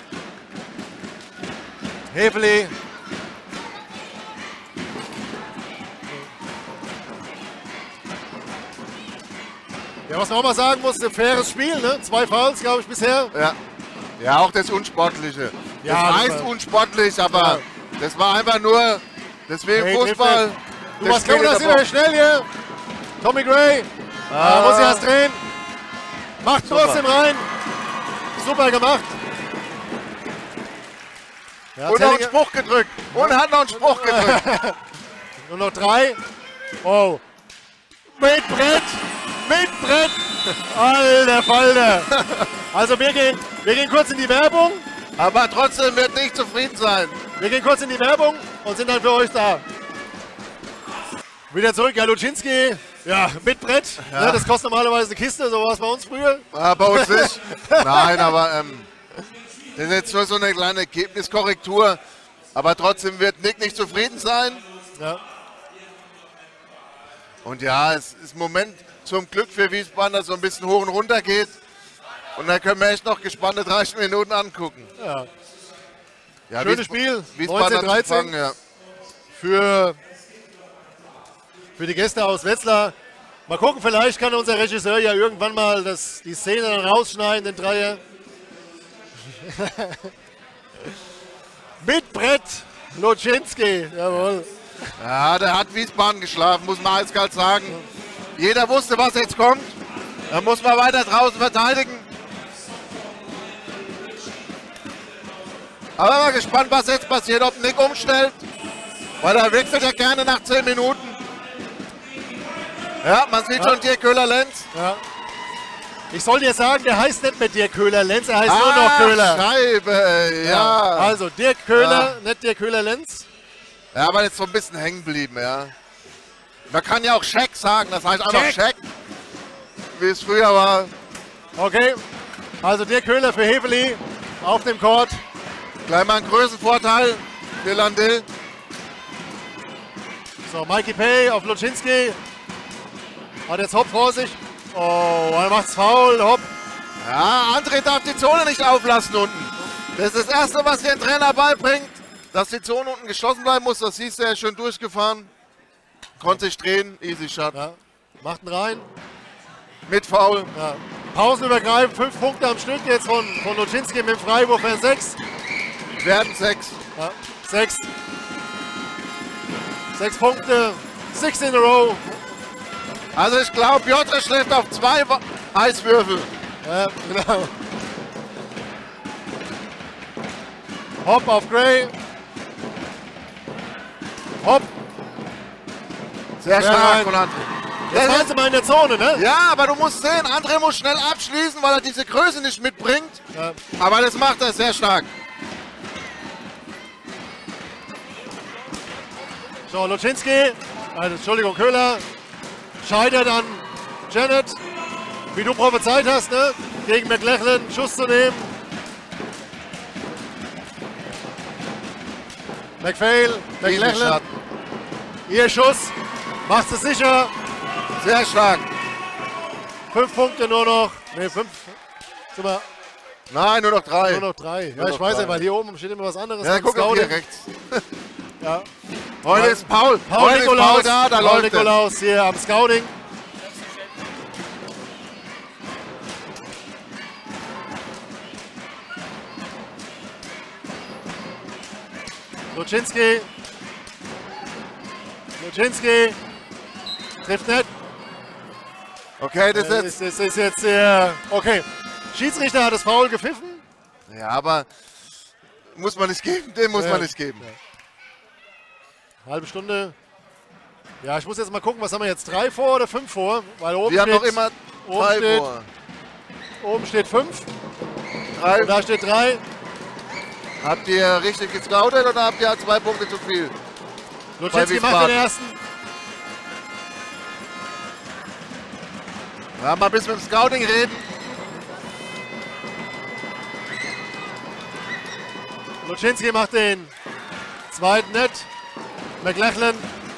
Heavily. Ja, was man auch mal sagen muss, ein faires Spiel, ne? Zwei Fouls, glaube ich, bisher. Ja. Ja, auch das Unsportliche. Ja, das heißt unsportlich, aber ja. das war einfach nur, deswegen hey, Fußball. Du, was kann man das immer schnell hier? Tommy Gray, ah. da muss ich erst drehen. Macht trotzdem rein. Super gemacht. Ja, und noch einen Spruch gedrückt. Und hat noch einen Spruch gedrückt. Nur noch drei. Oh. Mit Brett. Mit Brett. Alter Falter. Also wir gehen, wir gehen kurz in die Werbung. Aber trotzdem wird nicht zufrieden sein. Wir gehen kurz in die Werbung und sind dann für euch da. Wieder zurück. Ja, Luczynski. Ja, mit Brett. Ja. Ja, das kostet normalerweise eine Kiste. So war es bei uns früher. Ja, bei uns nicht. Nein, aber ähm, das ist jetzt nur so eine kleine Ergebniskorrektur. Aber trotzdem wird Nick nicht zufrieden sein. Ja. Und ja, es ist im Moment zum Glück für Wiesbaden, dass so ein bisschen hoch und runter geht. Und dann können wir echt noch gespannte dreißig Minuten angucken. Ja. Ja, schönes Wiesb Spiel. Wiesbaden neunzehn dreizehn ja. für, für die Gäste aus Wetzlar. Mal gucken, vielleicht kann unser Regisseur ja irgendwann mal das, die Szene dann rausschneiden, den Dreier. Mit Brett, Luczynski, jawohl. Ja, der hat Wiesbaden geschlafen, muss man eiskalt sagen. Jeder wusste, was jetzt kommt. Da muss man weiter draußen verteidigen. Aber mal gespannt, was jetzt passiert, ob Nick umstellt. Weil er wechselt ja gerne nach zehn Minuten. Ja, man sieht ja schon Dirk Köhler-Lenz. Ja. Ich soll dir sagen, der heißt nicht mehr Dirk Köhler-Lenz, er heißt ah, nur noch Köhler. Scheibe, ja. ja. Also Dirk Köhler, ja. Nicht Dirk Köhler-Lenz. Ja, aber jetzt so ein bisschen hängen geblieben, ja. Man kann ja auch Scheck sagen, das heißt einfach Scheck, wie es früher war. Okay, also Dirk Köhler für Heveli auf dem Court. Gleich mal ein Größenvorteil für Landil. So, Mikey Pay auf Luczynski. Hat jetzt Hopp vor sich. Oh, er macht's faul, Hopp. Ja, André darf die Zone nicht auflassen unten. Das ist das Erste, was der Trainer beibringt, dass die Zone unten geschlossen bleiben muss. Das siehst du, er ist schön durchgefahren. Konnte sich drehen, easy shot. Ja. Macht ihn rein. Mit Foul. Ja. Pausenübergreifend, fünf Punkte am Stück jetzt von, von Luczynski mit dem Freiwurf für sechs. Werden sechs. Ja, sechs. Sechs Punkte, six in a row. Also ich glaube, Piotr schläft auf zwei Eiswürfel. Ja, genau. Hopp auf Gray. Hopp. Sehr stark von André. Jetzt waren sie mal in der Zone, ne? Ja, aber du musst sehen, André muss schnell abschließen, weil er diese Größe nicht mitbringt. Ja. Aber das macht er sehr stark. So, Luczynski, also, Entschuldigung, Köhler, scheitert an Janet, wie du prophezeit hast, ne? Gegen McLachlan Schuss zu nehmen. McPhail, McLachlan, ihr Schuss, macht es sicher. Sehr stark. Fünf Punkte nur noch, ne, fünf, sind wir, nein, nur noch drei. Nur noch drei, nur ja, ich noch weiß drei. ja, weil hier oben steht immer was anderes. Ja, guck mal hier rechts. Ja. Heute ist Paul. Paul Heute Nikolaus, ist Paul da, da Paul läuft Nikolaus hier am Scouting. Luczynski. Luczynski. Trifft nicht. Okay, das äh, ist, ist, ist, ist jetzt sehr. Okay. Schiedsrichter hat das Foul gepfiffen. Ja, aber muss man nicht geben, den muss ja. man nicht geben. Ja. Halbe Stunde. Ja, ich muss jetzt mal gucken, was haben wir jetzt? Drei vor oder fünf vor? Weil oben wir steht, haben noch immer drei steht, vor. Oben steht fünf. Drei. Und da steht drei. Habt ihr richtig gescoutet oder habt ihr zwei Punkte zu viel? Luczynski macht den ersten. Ja, mal ein bisschen mit dem Scouting reden. Luczynski macht den zweiten Net. McLachlan.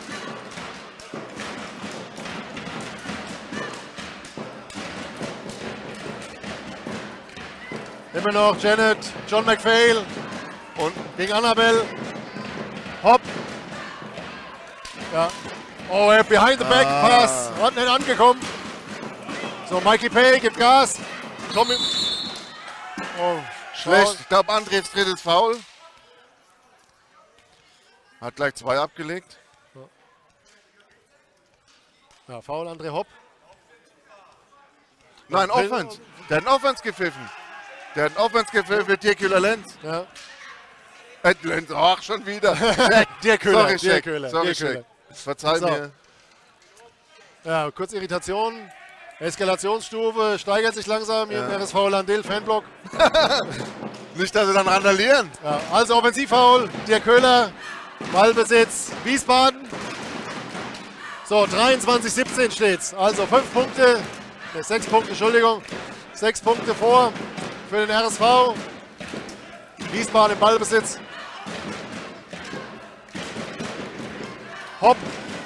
Immer noch Janet, John McPhail und gegen Annabelle. Hopp. Ja. Oh, er behind the back ah. Pass. Hat nicht angekommen. So, Mikey Pay gibt Gas. Komm in. Oh, schlecht. Ich glaube, Andres drittes Foul. Hat gleich zwei abgelegt. Ja, Foul André Hopp. Nein, Offense. Der hat einen Offense gepfiffen. Der hat einen Offense gepfiffen für Dirk Köhler-Lenz. Ja. Edlund, ach, schon wieder. Der Köhler, Sorry, der Scheck. Köhler. Sorry, der Scheck. Köhler. Verzeih So. mir. Ja, kurz Irritation. Eskalationsstufe steigert sich langsam hier Ja. im R S V Landil Fanblock. Nicht, dass sie dann randalieren. Ja, also Offensivfoul, der Köhler, Ballbesitz, Wiesbaden. So, dreiundzwanzig siebzehn steht's. Also fünf Punkte, äh, sechs Punkte, Entschuldigung, sechs Punkte vor für den R S V. Wiesbaden im Ballbesitz. Hopp.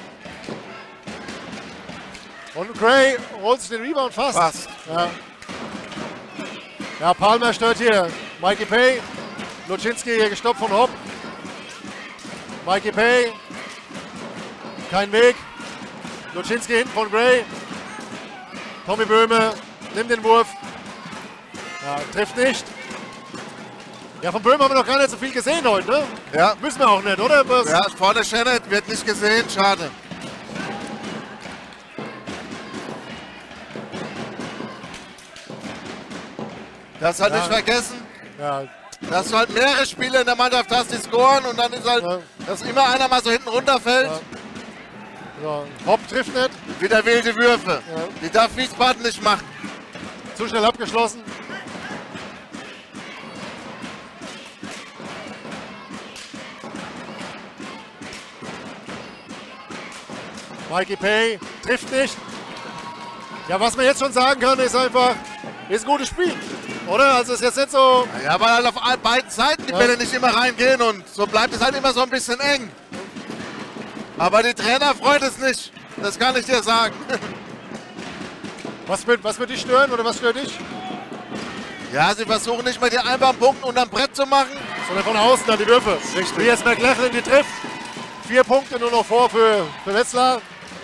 Und Gray holt sich den Rebound fast. Fast. Ja. Ja, Palmer stört hier. Mikey Pay. Luczynski hier gestoppt von Hopp. Mikey Pay. Kein Weg. Luczynski hinten von Gray. Tommy Böhme nimmt den Wurf. Ja, trifft nicht. Ja, von Böhme haben wir noch gar nicht so viel gesehen heute, ne? Ja. Müssen wir auch nicht, oder? Was? Ja, vorne Shannon wird nicht gesehen, schade. Das halt Ja. nicht vergessen, Ja, dass du halt mehrere Spieler in der Mannschaft hast, die scoren und dann ist halt, Ja. dass immer einer mal so hinten runterfällt. Ja. so. Hopp trifft nicht. Wieder wilde Würfe. Ja. Die darf Wiesbaden nicht machen. Zu schnell abgeschlossen. Mikey Pay trifft nicht. Ja, was man jetzt schon sagen kann, ist einfach, ist ein gutes Spiel. Oder? Also ist jetzt nicht so. Ja, weil halt auf all- beiden Seiten die Ja. Bälle nicht immer reingehen und so bleibt es halt immer so ein bisschen eng. Aber die Trainer freut es nicht. Das kann ich dir sagen. Was wird, was wird dich stören oder was stört dich? Ja, sie versuchen nicht mehr die Einbahnpunkte unterm Brett zu machen. Sondern von außen dann die Würfe. Richtig. Wie jetzt McLachlan die trifft. Vier Punkte nur noch vor für, für Wetzlar.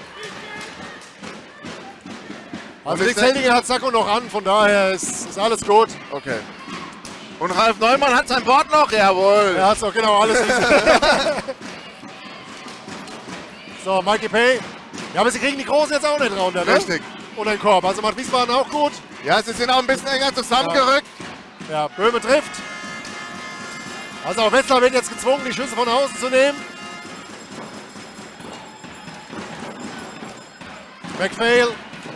Also ich Nick denke- Seldinger hat Sacco noch an, von daher ist, ist alles gut. Okay. Und Ralf Neumann hat sein Board noch? Jawohl. Er hat auch genau alles. So, Mikey Pay. Ja, aber sie kriegen die Großen jetzt auch nicht runter, ne? Richtig. Und den Korb. Also macht Wiesbaden auch gut. Ja, sie sind auch ein bisschen enger zusammengerückt. Ja, Böhme trifft. Also auch Wetzlar wird jetzt gezwungen, die Schüsse von außen zu nehmen. McPhail.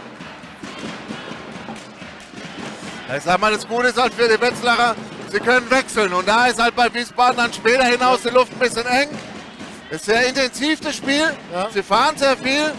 Ja, ich sag mal, das Gute ist halt für die Wetzlarer, sie können wechseln. Und da ist halt bei Wiesbaden dann später hinaus die Luft ein bisschen eng. Ist sehr intensiv das Spiel. Ja. Sie fahren sehr viel.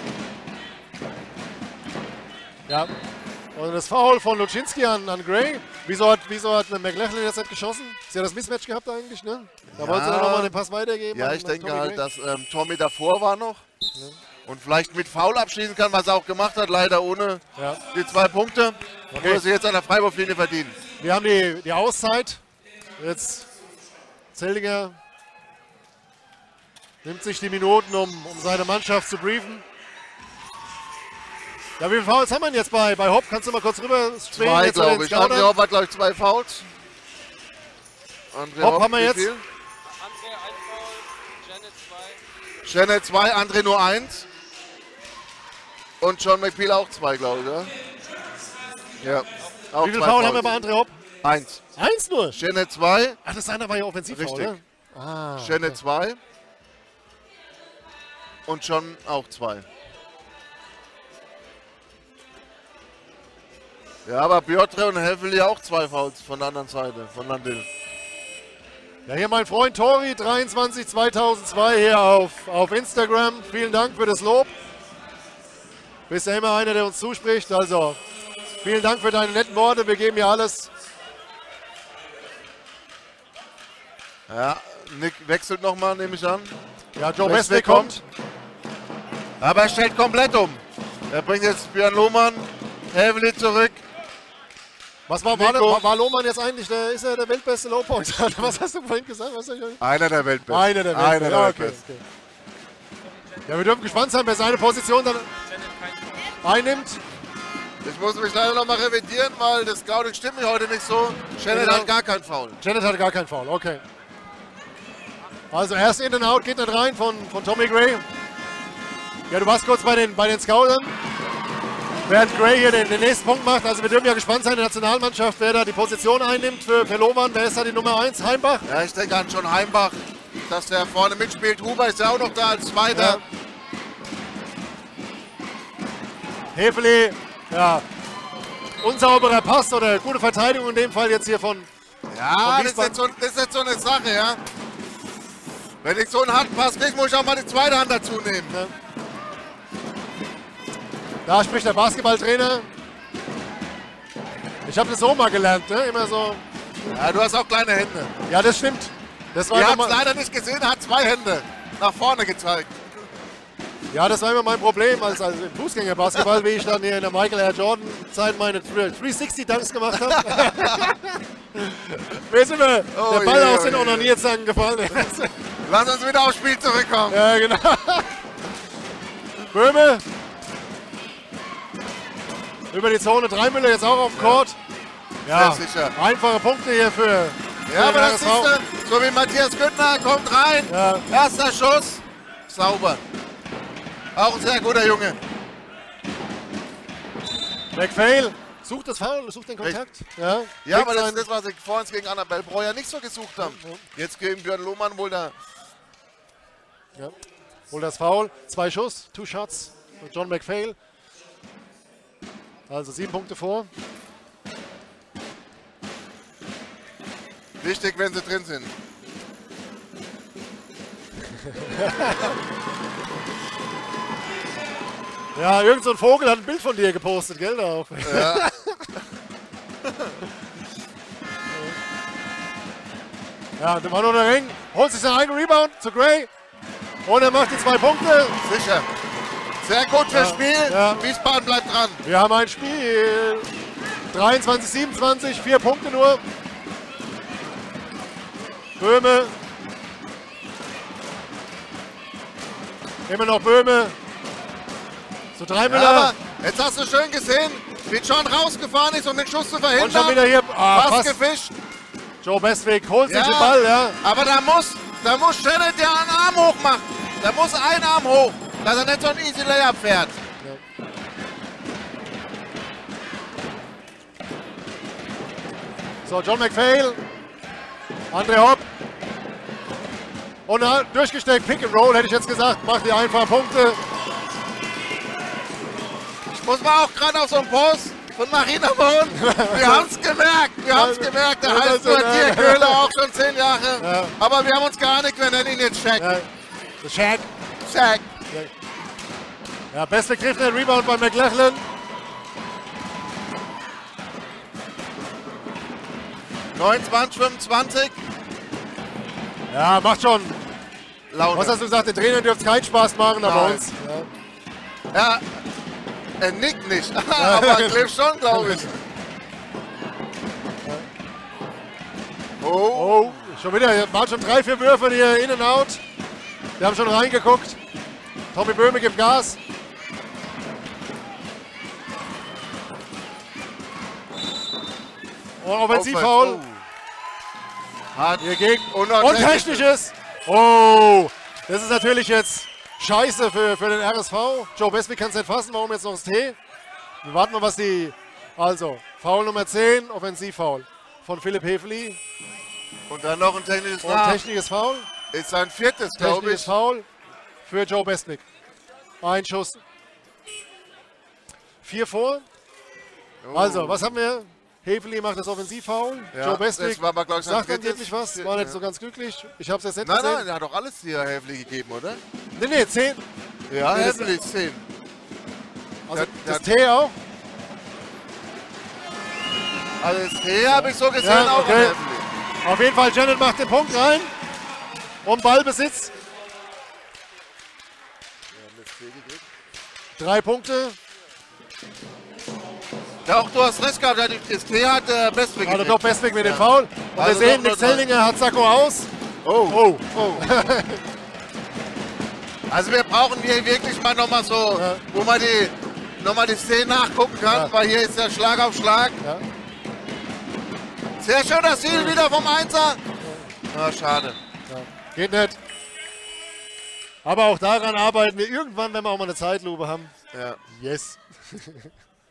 Ja. Und das Foul von Luczynski an, an Gray. Wieso hat, wieso hat McLachlan jetzt nicht geschossen? Sie hat das Mismatch gehabt eigentlich, ne? Da Ja. wollte sie dann nochmal den Pass weitergeben. Ja, an- ich an denke Tommy halt, Gray. dass ähm, Tommy davor war noch. Und vielleicht mit Foul abschließen kann, was er auch gemacht hat. Leider ohne Ja. die zwei Punkte. Okay. Wo sie jetzt an der Freiwurflinie verdienen. Wir haben die, die Auszeit. Jetzt Zeldinger nimmt sich die Minuten, um, um seine Mannschaft zu briefen. Ja, wie viele Fouls haben wir denn jetzt bei, bei Hopp? Kannst du mal kurz rüber springen? Zwei, jetzt zu den glaube ich. Scoutern? André Hopp hat, glaube ich, zwei Fouls. André Hopp haben wir wie jetzt. viel? André ein Foul, Janet zwei. Janet zwei, André nur eins. Und John McPeel auch zwei, glaube ich, oder? Ja. Auch Wie viele zwei Foul haben wir Fouls. bei André Hopp? Eins. Eins nur. Janet zwei, Ach, das eine war ja Offensivfoul, Richtig. ne? Ah, Janet okay. zwei. Und John auch zwei. Ja, aber Piotr und Heveli auch zwei Fouls von der anderen Seite, von Landil. Ja, hier mein Freund Tori, dreiundzwanzig zweitausendzwei hier auf, auf Instagram. Vielen Dank für das Lob. Bist ja immer einer, der uns zuspricht. Also, vielen Dank für deine netten Worte. Wir geben hier alles. Ja, Nick wechselt nochmal, nehme ich an. Ja, Joe Westwick Westwick kommt. Aber er stellt komplett um. Er bringt jetzt Björn Lohmann, Heveli zurück. Was war, war, Nico. war, war Lohmann jetzt eigentlich? Der, ist er der weltbeste Lowpoint? Was hast du vorhin gesagt? Was hast du Einer der Weltbesten. Einer der Einer Weltbesten. der Ja, okay, Weltbesten. okay. Ja, wir dürfen gespannt sein, wer seine Position dann einnimmt. Ich muss mich leider nochmal revidieren, weil das Scouting stimmt mir heute nicht so. Shannon Genau. hat gar keinen Foul. Janet hatte gar keinen Foul, okay. Also erst in and out, geht nicht rein von, von Tommy Gray. Ja, du warst kurz bei den, bei den Scoutern. während Gray hier den, den nächsten Punkt macht. Also wir dürfen ja gespannt sein in der Nationalmannschaft, wer da die Position einnimmt für, für Lohmann. Wer ist da die Nummer eins? Heimbach? Ja, ich denke an John Heimbach, dass der vorne mitspielt. Huber ist ja auch noch da als Zweiter. Ja. Hefeli, ja, unsauberer Pass oder gute Verteidigung in dem Fall jetzt hier von. Ja, das ist, jetzt so, das ist jetzt so eine Sache, ja. Wenn ich so einen harten Pass kriege, muss ich auch mal die zweite Hand dazu nehmen. Ja. Da spricht der Basketballtrainer. Ich habe das so mal gelernt, ne? Immer so. Ja, du hast auch kleine Hände. Ja, das stimmt. Das war Ihr habt immer es leider nicht gesehen, er hat zwei Hände nach vorne gezeigt. Ja, das war immer mein Problem als, als im Fußgängerbasketball, wie ich dann hier in der Michael Air Jordan Zeit meine dreihundertsechzig Dunks gemacht habe. Mir ist immer Oh der Ball je, aus den oh je. Onanierzacken gefallen. Lass uns wieder aufs Spiel zurückkommen. Ja, genau. Böhme. Über die Zone, Dreimüller jetzt auch auf dem Court. Ja, Sehr sicher. einfache Punkte hier für, für Ja, aber den das R S ist V. du, so wie Matthias Güttner, kommt rein. Ja. Erster Schuss, sauber. Auch ein sehr guter Junge. McPhail sucht das Foul, sucht den Kontakt. Ja, Ja, Kriegt aber das sein- ist das, was ich vorhin gegen Annabelle Breuer nicht so gesucht habe. Jetzt gegen Björn Lohmann wohl da. Ja. Holt das Foul. Zwei Schuss, two shots für John McPhail. Also sieben Punkte vor. Wichtig, wenn sie drin sind. Ja, irgend so ein Vogel hat ein Bild von dir gepostet, gell? Da auch. Ja. Ja, der Mann unter Ring. Holt sich seinen eigenen Rebound zu Gray. Und er macht die zwei Punkte. Sicher. Sehr gut fürs Ja, Spiel. ja. Wiesbaden bleibt dran. Wir haben ein Spiel. dreiundzwanzig, siebenundzwanzig, vier Punkte nur. Böhme. Immer noch Böhme. Zu Ja, Dreimüller. aber jetzt hast du schön gesehen, wie John rausgefahren ist, um den Schuss zu Und schon verhindern. wieder hier. Ah, Fast fast. gefischt. Joe Bestwick holt sich Ja. den Ball, ja. Aber da muss, da muss Janet ja einen Arm hoch machen. Da muss ein Arm hoch, dass er nicht so ein easy Layup fährt. So, John McPhail. André Hopp. Und er durchgesteckt, Pick and Roll, hätte ich jetzt gesagt. Macht die einfachen Punkte. Muss man auch gerade auf so einen Post von Marina Mohn. Wir haben es gemerkt, wir haben es gemerkt. Der Ja, heißt das nur ist- Dirk Köhler, auch schon zehn Jahre. Ja. Aber wir haben uns geeinigt, wir nennen ihn jetzt Shaq. Ja, Shaq. Shaq. Ja, Bestwick trifft den Rebound bei McLachlan. neunundzwanzig, fünfundzwanzig. Ja, macht schon. Laune. Was hast du gesagt? Den Trainer dürfte es keinen Spaß machen, aber Nein. uns. Ja. Ja, er nickt nicht, aber Cliff schon, glaube ich. Oh, Oh, schon wieder. Hier waren schon drei, vier Würfe hier in und out. Wir haben schon reingeguckt. Tommy Böhme gibt Gas. Und Offensivfoul. Oh. Hart. Hier gegen. Und Unerträglich. technisches. Oh, das ist natürlich jetzt scheiße für, für den R S V. Joe Bestwick kann es nicht fassen. Warum jetzt noch das T? Wir warten mal, was die. Also, Foul Nummer zehn, Offensivfoul von Philipp Hefeli. Und dann noch ein technisches Und Foul. technisches Foul. Ist sein viertes, glaube Technisches ich. Foul für Joe Bestwick. Ein Schuss. Vier vor. Oh. Also, was haben wir? Hefeli macht das Offensivfoul. Ja, Joe Bestwick das war aber, glaub ich, sein sagt drittes. angeblich was. War nicht Ja. so ganz glücklich. Ich habe es jetzt nicht Nein, gesehen. nein, er hat doch alles hier Häfli gegeben, oder? Nee, nee, zehn. Ja, Nee, das- Häfli ist zehn. Also Der- das der- T auch. Also das T habe ich so gesehen Ja, auch okay. an Häfli. Auf jeden Fall, Janet macht den Punkt rein. Um Ballbesitz. Drei Punkte. Doch, du hast recht gehabt, das T hat äh, Bestweg Also gekriegt. doch Bestwick mit dem Foul. Und wir Also sehen, doch Nick nur drei. Zellinger hat Sacko aus. Oh. Oh. Oh. Also wir brauchen hier wirklich mal nochmal so, Ja. wo man die nochmal die Szene nachgucken kann, Ja. weil hier ist der Schlag auf Schlag. Ja. Sehr schön, das Ziel wieder vom Einser. Ah, schade. Ja. Geht nicht. Aber auch daran arbeiten wir irgendwann, wenn wir auch mal eine Zeitlupe haben. Ja. Yes.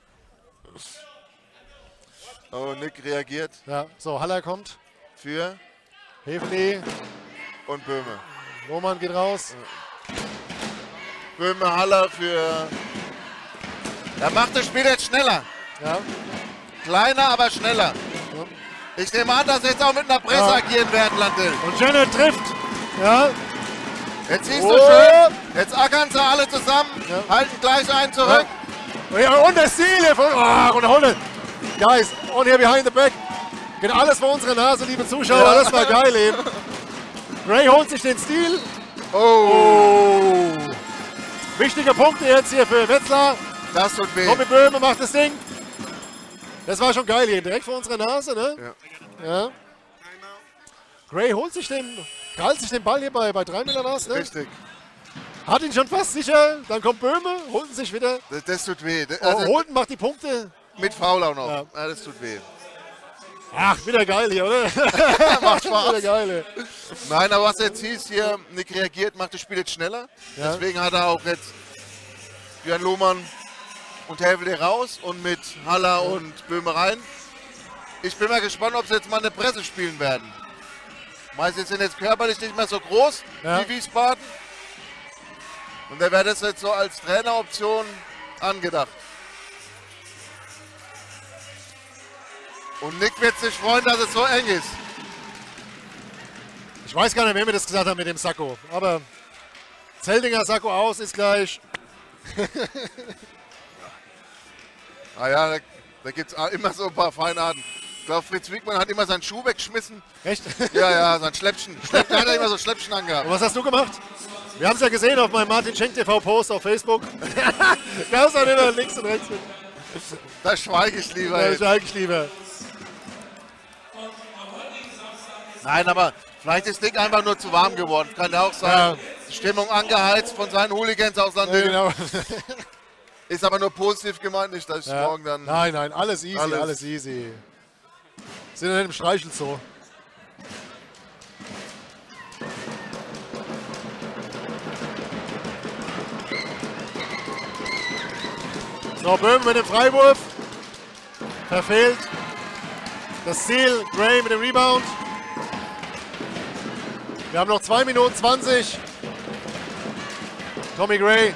Oh, Nick reagiert. Ja, so, Haller kommt. Für Hefeli. Und Böhme. Lohmann geht raus. Böhme, Haller für... Er macht das Spiel jetzt schneller. Ja. Kleiner, aber schneller. Ja. Ich nehme an, dass sie jetzt auch mit einer Presse ja. agieren werden, Landil. Und Janet trifft. Ja. Jetzt siehst du oh. schön. Jetzt ackern sie alle zusammen. Ja. Halten gleich einen zurück. Ja. Ja, und der Stil hier von... Oh, und Hunde. Guys, und hier behind the back. Geht alles vor unserer Nase, liebe Zuschauer. Ja. Das war geil eben. Gray holt sich den Stil. Oh. oh. Wichtige Punkte jetzt hier für Wetzlar. Das tut weh. Tommy Böhme macht das Ding. Das war schon geil hier, direkt vor unserer Nase, ne? Ja. ja. Gray holt sich den, krallt sich den Ball hier bei, bei drei Meter raus, ne? Richtig. Hat ihn schon fast sicher, dann kommt Böhme, holt ihn sich wieder. Das, das tut weh. Das, also, oh, Holten macht die Punkte. Mit Foul auch noch. Ja. Ja, das tut weh. Ach, wieder geil hier, oder? Macht Spaß. Wieder geil. Nein, aber was jetzt hieß hier, Nick reagiert, macht das Spiel jetzt schneller. Ja. Deswegen hat er auch jetzt Björn Lohmann und Häveli raus und mit Haller ja. und Böhme rein. Ich bin mal gespannt, ob sie jetzt mal eine Presse spielen werden. Meistens sind jetzt körperlich nicht mehr so groß ja. wie Wiesbaden. Und da wäre das jetzt so als Traineroption angedacht. Und Nick wird sich freuen, dass es so eng ist. Ich weiß gar nicht, wer mir das gesagt hat mit dem Sakko. Aber Zeldinger Sakko aus ist gleich. Ah ja, da, da gibt es immer so ein paar Feinarten. Ich glaube, Fritz Wiegmann hat immer seinen Schuh weggeschmissen. Echt? Ja, ja, sein Schläppchen. Schläppchen hat er immer so Schläppchen angehabt. Und was hast du gemacht? Wir haben es ja gesehen auf meinem Martin Schenk T V Post auf Facebook. Da ist auch immer links und rechts. Da schweige ich lieber. Da schweige ich lieber. Nein, aber vielleicht ist Nick einfach nur zu warm geworden. Kann ja auch sein. Ja. Die Stimmung angeheizt von seinen Hooligans aus Landil. Ja, genau. Ist aber nur positiv gemeint, nicht, dass ich ja. morgen dann... Nein, nein, alles easy, alles, alles easy. Sind ja nicht im Streichelzoo. So, Böhm mit dem Freiwurf. Verfehlt. Das Ziel, Gray mit dem Rebound. Wir haben noch zwei Minuten zwanzig. Tommy Gray.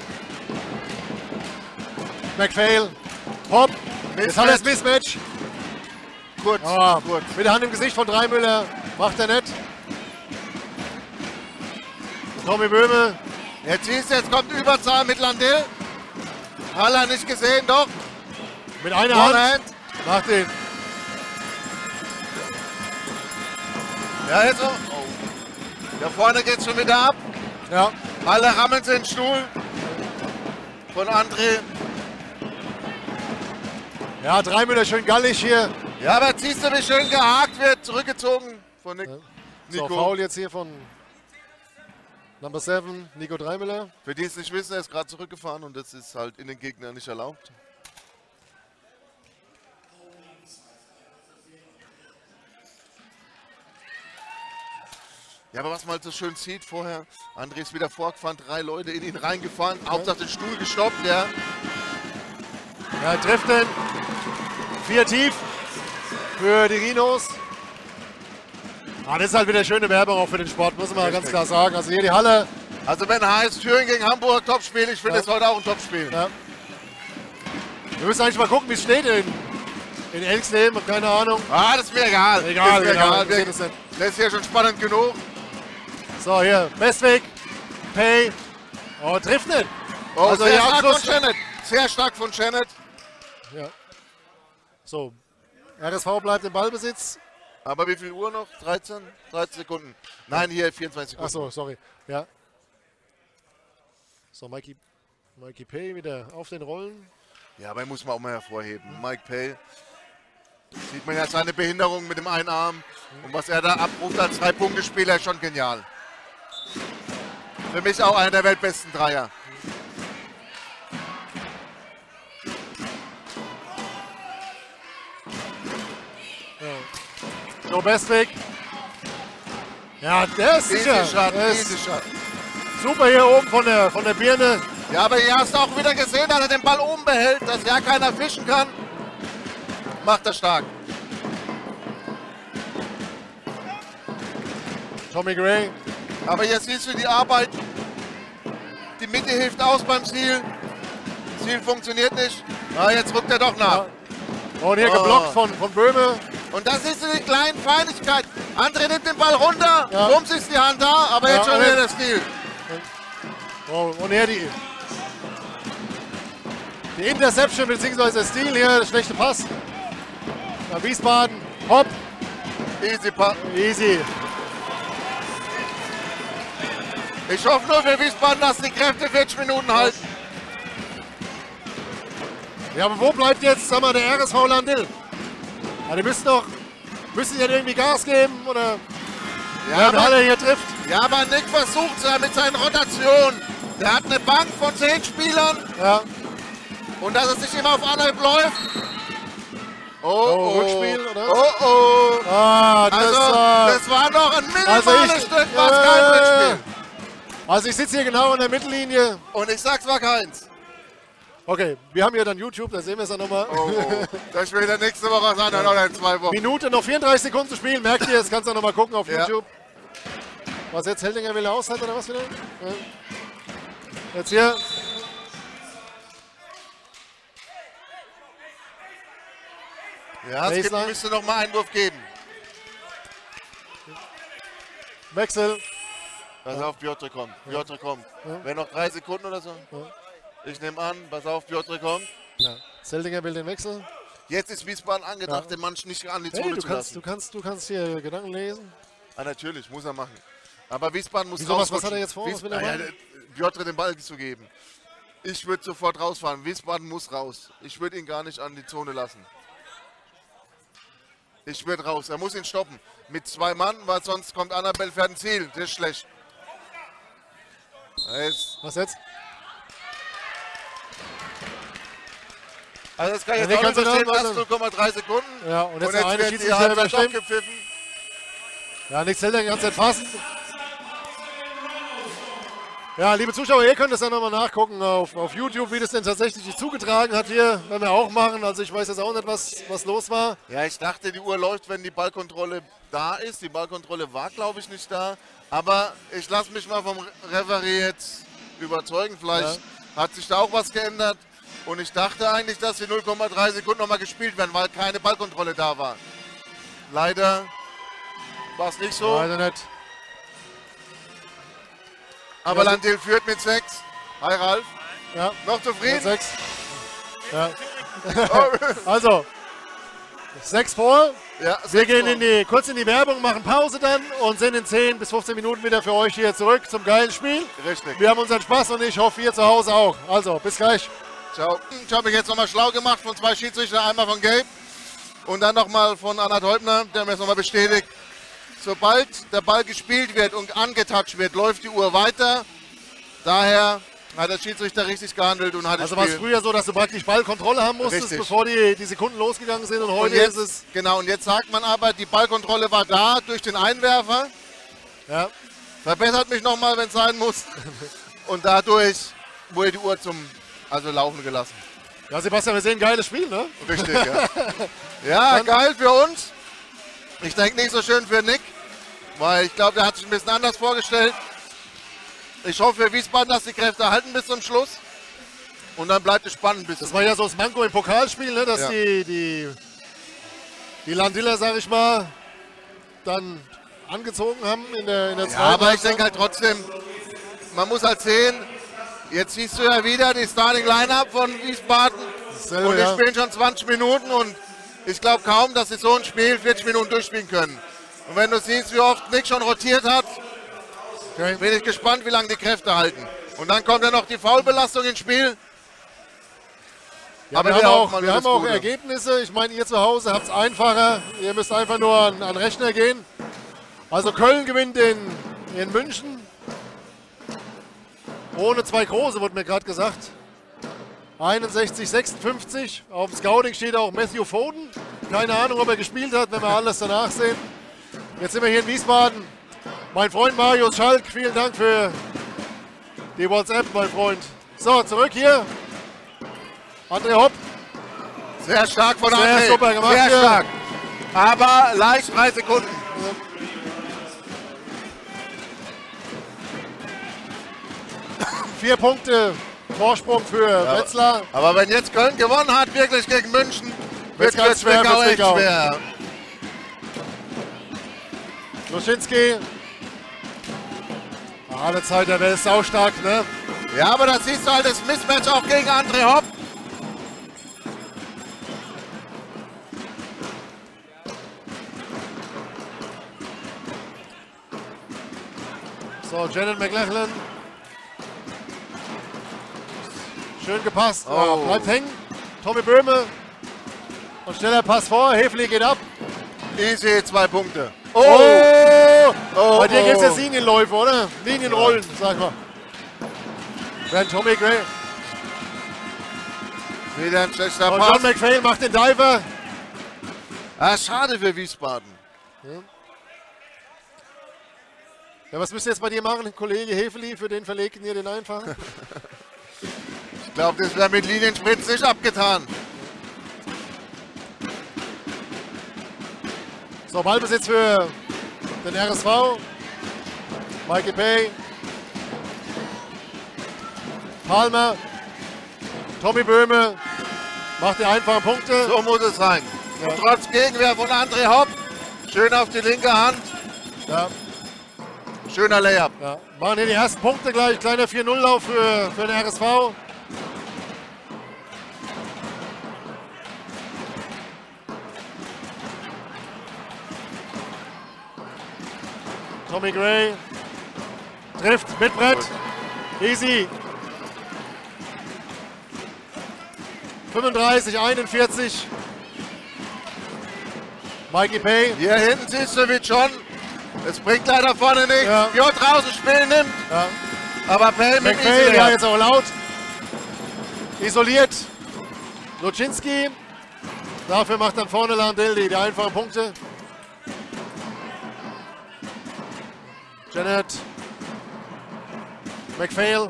McPhail. Pop. Jetzt hat er das Mismatch. Kurz, oh, kurz. Mit der Hand im Gesicht von Dreimüller. Macht er nicht. Tommy Böhme. Jetzt siehst du, jetzt kommt Überzahl mit Landil. Haller nicht gesehen, doch. Mit einer Hand. Hand. Macht ihn. Ja, jetzt so. Oh. Da vorne geht's schon wieder ab. Ja. Alle rammeln den Stuhl. Von André. Ja, Dreimüller schön gallig hier. Ja, aber siehst du, wie schön gehakt wird. Zurückgezogen von Nick. Ja. Nico. So, Foul jetzt hier von Number seven, Nico Dreimüller. Für die es nicht wissen, er ist gerade zurückgefahren und das ist halt in den Gegnern nicht erlaubt. Ja, aber was man halt so schön sieht vorher, André ist wieder vorgefahren, drei Leute in ihn reingefahren, ja. Hauptsache den Stuhl gestoppt, ja. Ja, trifft den. Vier tief für die Rhinos. Ah, das ist halt wieder schöne Werbung auch für den Sport, muss man ganz klar sagen. Also hier die Halle. Also wenn heißt Thüringen gegen Hamburg Topspiel, ich finde es ja. heute auch ein Topspiel. Ja. Wir müssen eigentlich mal gucken, wie es steht in, in Elxleben, keine Ahnung. Ah, das ist mir egal. Egal, ist mir egal. egal. Das, das ist ja schon spannend genug. So, hier, Bestweg, Pay. Oh, trifft nicht. Oh, also sehr stark von Janet. Sehr stark von Janet. Ja. So, R S V bleibt im Ballbesitz. Aber wie viel Uhr noch? dreizehn? dreizehn Sekunden. Nein, hier vierundzwanzig Sekunden. Achso, sorry. Ja. So, Mikey, Mikey Pay wieder auf den Rollen. Ja, aber muss man auch mal hervorheben. Mike Pay. Sieht man ja seine Behinderung mit dem einen Arm. Und was er da abruft als Drei-Punkte-Spieler, schon genial. Für mich auch einer der weltbesten Dreier. Ja. So, Bestweg. Ja, der ist sicher. Shot, der ist shot. Super hier oben von der, von der Birne. Ja, aber hier hast du auch wieder gesehen, dass er den Ball oben behält, dass ja keiner fischen kann. macht er stark. Tommy Gray. Aber jetzt siehst du die Arbeit. Die Mitte hilft aus beim Ziel. Ziel funktioniert nicht. Ah, jetzt rückt er doch nach. Ja. Und hier Oh. geblockt von, von Böhme. Und das ist so die kleinen Feinigkeiten. André nimmt den Ball runter, Ja. bums ist die Hand da, aber Ja, jetzt schon und wieder jetzt- der Stil. Oh, und hier die, die Interception bzw. der Stil hier, der schlechte Pass. Ja, Wiesbaden, hopp, Easy Pass. easy. Ich hoffe nur für Wiesbaden, dass die Kräfte vierzig Minuten halten. Ja, aber wo bleibt jetzt, sag mal, der R S V Landil? Ja, die müssen doch, müssen ja irgendwie Gas geben oder Ja, wenn aber, Halle hier trifft. ja, aber Nick versucht es ja mit seinen Rotationen. Der hat eine Bank von zehn Spielern Ja, und dass es nicht immer auf Anhieb läuft. Oh, Oh, Rückspiel, oder? Oh, oh. ah, das, Also, äh, das war noch ein also minimales ich- Stück, was äh, kein Rückspiel. also ich sitze hier genau in der Mittellinie. Und ich sag's war keins. Okay, wir haben hier dann YouTube, da sehen wir es dann nochmal. Oh, oh. Das spielt er nächste Woche sein oder in zwei Wochen. Minute, noch vierunddreißig Sekunden zu spielen, merkt ihr, das kannst du noch mal gucken auf Ja. YouTube. Was jetzt, Heldinger will er aushalten oder was wieder? Ja. Jetzt hier. Ja, es gibt, Baseline. müsste noch mal Einwurf geben. Wechsel. Pass auf, Piotr kommt. Piotr kommt. Ja. Wäre noch drei Sekunden oder so? Ich nehme an, pass auf, Piotr kommt. Ja. Seldinger will den Wechsel. Jetzt ist Wiesbaden angedacht, Ja. den Mann nicht an die Hey, Zone du zu kannst, lassen. du, kannst, du kannst hier Gedanken lesen. Ah, natürlich, muss er machen. Aber Wiesbaden muss Wieso, was- was rausrutschen. hat er jetzt vor? Was Wies- will er Ah, ja, machen? der- Piotr den Ball zu geben. Ich würde sofort rausfahren. Wiesbaden muss raus. Ich würde ihn gar nicht an die Zone lassen. Ich würde raus. Er muss ihn stoppen. Mit zwei Mann, weil sonst kommt Annabelle für ein Ziel. Das ist schlecht. Jetzt, Was jetzt? also das kann ich Ja, jetzt nee, auch nicht kannst du verstehen. noch- Erst null Komma drei Sekunden. Ja, und jetzt, Und der jetzt eine wird die Schiedsrichter Halbzeit überstimmt. abgepfiffen. Ja, Nick Seldinger kann es nicht fassen. Ja, liebe Zuschauer, ihr könnt das ja nochmal nachgucken auf, auf YouTube, wie das denn tatsächlich sich zugetragen hat hier. Werden wir auch machen. Also ich weiß jetzt auch nicht, was, was los war. Ja, ich dachte, die Uhr läuft, wenn die Ballkontrolle da ist. Die Ballkontrolle war, glaube ich, nicht da. Aber ich lasse mich mal vom Referee jetzt überzeugen. Vielleicht hat sich da auch was geändert. Und ich dachte eigentlich, dass die null Komma drei Sekunden nochmal gespielt werden, weil keine Ballkontrolle da war. Leider war es nicht so. Leider nicht. Aber Ja, so- Landil führt mit sechs. Hi Ralf. Ja, Noch zufrieden? sechs. Ja. Also, sechs vor. Ja, Wir sechs gehen vor. in die, kurz in die Werbung, machen Pause dann und sind in zehn bis fünfzehn Minuten wieder für euch hier zurück zum geilen Spiel. Richtig. Wir haben unseren Spaß und ich hoffe, ihr zu Hause auch. Also, bis gleich. Ciao. Ich habe mich jetzt nochmal schlau gemacht von zwei Schiedsrichtern, einmal von Gabe und dann nochmal von Anna Häubner, der mir das nochmal bestätigt. Sobald der Ball gespielt wird und angetatscht wird, läuft die Uhr weiter. Daher hat der Schiedsrichter richtig gehandelt und hat Also das war es Spiel. früher so, dass du praktisch Ballkontrolle haben musstest, Richtig. bevor die, die Sekunden losgegangen sind und Und heute jetzt, ist es... genau, und jetzt sagt man aber, die Ballkontrolle war da durch den Einwerfer. Ja, Verbessert mich nochmal, wenn es sein muss. Und dadurch wurde die Uhr zum also laufen gelassen. ja Sebastian, wir sehen ein geiles Spiel, ne? Richtig, ja. Ja, Dann- geil für uns. Ich denke nicht so schön für Nick, weil ich glaube, der hat sich ein bisschen anders vorgestellt. Ich hoffe für Wiesbaden, dass die Kräfte halten bis zum Schluss. Und dann bleibt es spannend bis Das zum war ja so das Manko im Pokalspiel, ne? Dass Ja. die, die, die Landiller, sag ich mal, dann angezogen haben in der, in der Ja, zweiten aber ich Halbzeit. denke halt trotzdem, man muss halt sehen, jetzt siehst du ja wieder die Starting Line-Up von Wiesbaden. Dasselbe, Und die ja. spielen schon zwanzig Minuten und ich glaube kaum, dass sie so ein Spiel vierzig Minuten durchspielen können. Und wenn du siehst, wie oft Nick schon rotiert hat, Okay. bin ich gespannt, wie lange die Kräfte halten. Und dann kommt ja noch die Foulbelastung ins Spiel. Ja, aber wir wäre haben auch auch, mal wir nur haben das auch Gute. Ergebnisse. Ich meine, ihr zu Hause habt es einfacher. Ihr müsst einfach nur an, an den Rechner gehen. Also Köln gewinnt in, in München. Ohne zwei Große, wurde mir gerade gesagt. einundsechzig sechsundfünfzig. Auf dem Scouting steht auch Matthew Foden. Keine Ahnung, ob er gespielt hat, wenn wir alles danach sehen. Jetzt sind wir hier in Wiesbaden. Mein Freund Marius Schalk, vielen Dank für die WhatsApp, mein Freund. So, zurück hier. André Hopp. Sehr stark von Sehr André. super gemacht, Sehr ja. stark. Aber leicht drei Sekunden. Vier Punkte Vorsprung für Ja, Wetzlar. Aber wenn jetzt Köln gewonnen hat, wirklich gegen München, wird Wird's ganz es schwer Zwickau für echt Zwickau. schwer. Luschinski. Alle Zeit der Welt saustark, ne? Ja, aber da siehst du halt das Mismatch auch gegen André Hopp. So, Janet McLachlan. Schön gepasst. Oh. Ja, bleibt hängen. Tommy Böhme. Und schneller Pass vor. Hefli geht ab. Easy, zwei Punkte. Oh! Oh, Bei dir oh. gibt es jetzt Linienläufe, oder? Linienrollen, sag mal. Während Tommy Gray. Wieder ein schlechter Und Pass. John McPhail macht den Diver. Ah, schade für Wiesbaden. Ja, was müsst ihr jetzt bei dir machen, Kollege Hefeli, für den Verlegten hier den Einfachen? Ich glaube, das wäre mit Linienspritz nicht abgetan. So, Ballbesitz für den R S V. Mikey Pay. Palmer. Tommy Böhme macht die einfachen Punkte. So muss es sein. Ja. Und trotz Gegenwehr von André Hopp. Schön auf die linke Hand. Ja, Schöner Layup. ja. Machen hier die ersten Punkte gleich. Kleiner vier null Lauf für, für den R S V. Tommy Gray trifft mit Brett. Easy. fünfunddreißig, einundvierzig. Mikey Pay. Hier hinten siehst du wie John. Es bringt leider vorne nichts. Ja. J draußen spielen nimmt. Ja. Aber Pay mit McPhail, Easy ja, Layup. jetzt auch laut. Isoliert. Luczynski. Dafür macht dann vorne Landelli die einfachen Punkte. Janet. McPhail.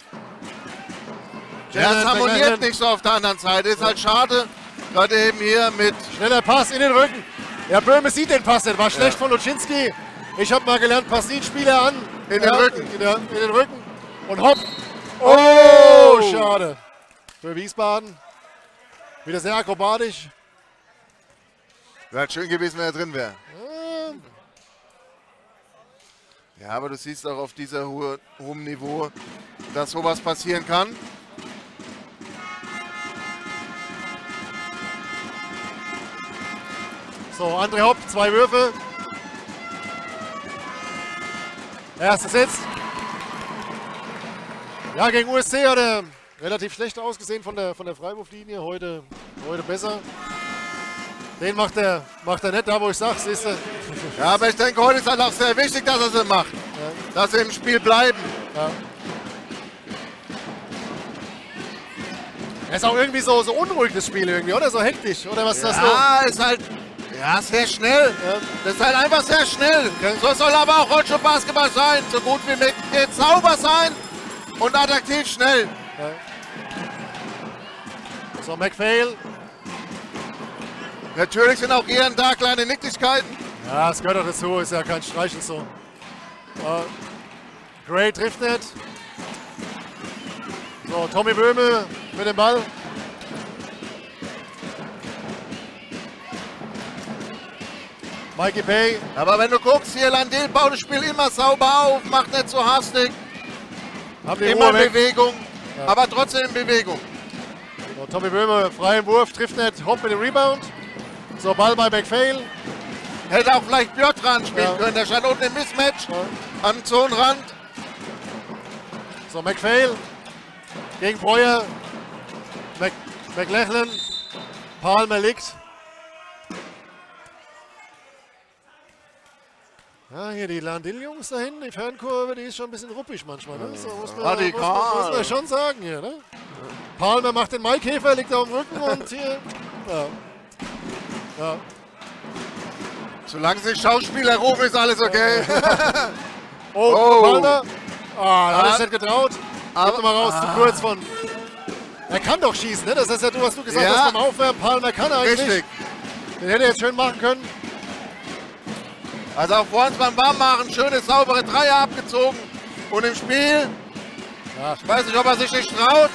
Ja, es harmoniert McLachlan. nicht so auf der anderen Seite. Ist halt schade. Gerade eben hier mit. Schneller Pass in den Rücken. Ja, Böhme sieht den Pass nicht. War schlecht von Luczynski. Ich habe mal gelernt, pass den Spieler an. In den Rücken. In, der, in den Rücken. Und hopp. Oh! Oh, schade. Für Wiesbaden. Wieder sehr akrobatisch. Wäre schön gewesen, wenn er drin wäre. Ja, aber du siehst auch auf dieser hohe, hohem Niveau, dass sowas passieren kann. So, André Hopp, zwei Würfe. Erster sitzt. Ja, gegen U S C hat er relativ schlecht ausgesehen von der, von der Freiwurflinie. Heute, heute besser. Den macht er, macht er nicht da, wo ich sage, siehst du. Ja, aber ich denke, heute ist halt auch sehr wichtig, dass er sie macht. Ja. Dass sie im Spiel bleiben. Ja. Er ist auch irgendwie so, so unruhig, das Spiel irgendwie, oder? So hektisch, oder was ist das so? Ja, ist halt ja, sehr schnell. Ja. Das ist halt einfach sehr schnell. Okay. So soll aber auch Rollstuhl-Basketball sein. So gut wie möglich sauber sein und attraktiv schnell. Ja. So, McPhail. Natürlich sind auch hier und da kleine Nicklichkeiten. Ja, es gehört doch dazu, ist ja kein Streichel so. Uh, Gray trifft nicht. So, Tommy Böhme mit dem Ball. Mikey Pay. Aber wenn du guckst, hier Landil baut das Spiel immer sauber auf, macht nicht so hastig, Haben die immer Ruhe in weg. Bewegung, Ja. aber trotzdem in Bewegung. So, Tommy Böhme, freien Wurf, trifft nicht. Hopp mit dem Rebound. So, Ball bei McPhail. Hätte auch vielleicht Björn dran spielen Ja. können, der stand unten im Mismatch Ja. am Zonenrand. So, McPhail gegen Breuer. Mc, McLachlan. Palmer liegt. Ja, hier die Landil-Jungs da hinten, die Fernkurve, die ist schon ein bisschen ruppig manchmal. Ne? So muss man, Radikal. muss man, muss man schon sagen hier. Ne? Palmer macht den Maikäfer, liegt auf dem Rücken und hier. Ja. Ja. Solange sich Schauspieler rufen, ist alles okay. Oh, Oh. Palmer. Ah, da hat Ah. er sich nicht getraut. Aber- Kommt mal raus, zu Ah. kurz von. Er kann doch schießen, ne? Das ist ja du, was du gesagt Ja. hast beim Aufwärmen. Palmer kann er eigentlich. Richtig. Den hätte er jetzt schön machen können. Also auch vor uns beim Warmmachen schöne, saubere Dreier abgezogen. Und im Spiel, Ja. ich weiß nicht, ob er sich nicht traut.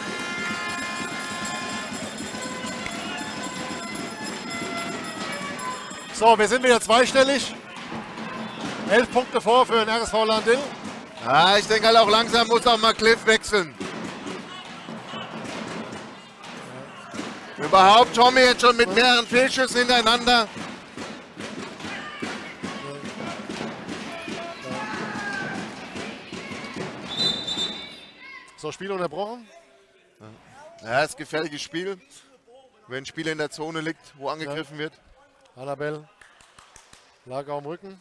So, wir sind wieder zweistellig. Elf Punkte vor für den R S V Landil. Ja, ich denke halt auch langsam muss auch mal Cliff wechseln. Überhaupt Tommy jetzt schon mit mehreren Fehlschüssen hintereinander. So, Spiel unterbrochen. Ja, das ist ein gefährliches Spiel, wenn ein Spieler in der Zone liegt, wo angegriffen wird. Annabelle lag am Rücken.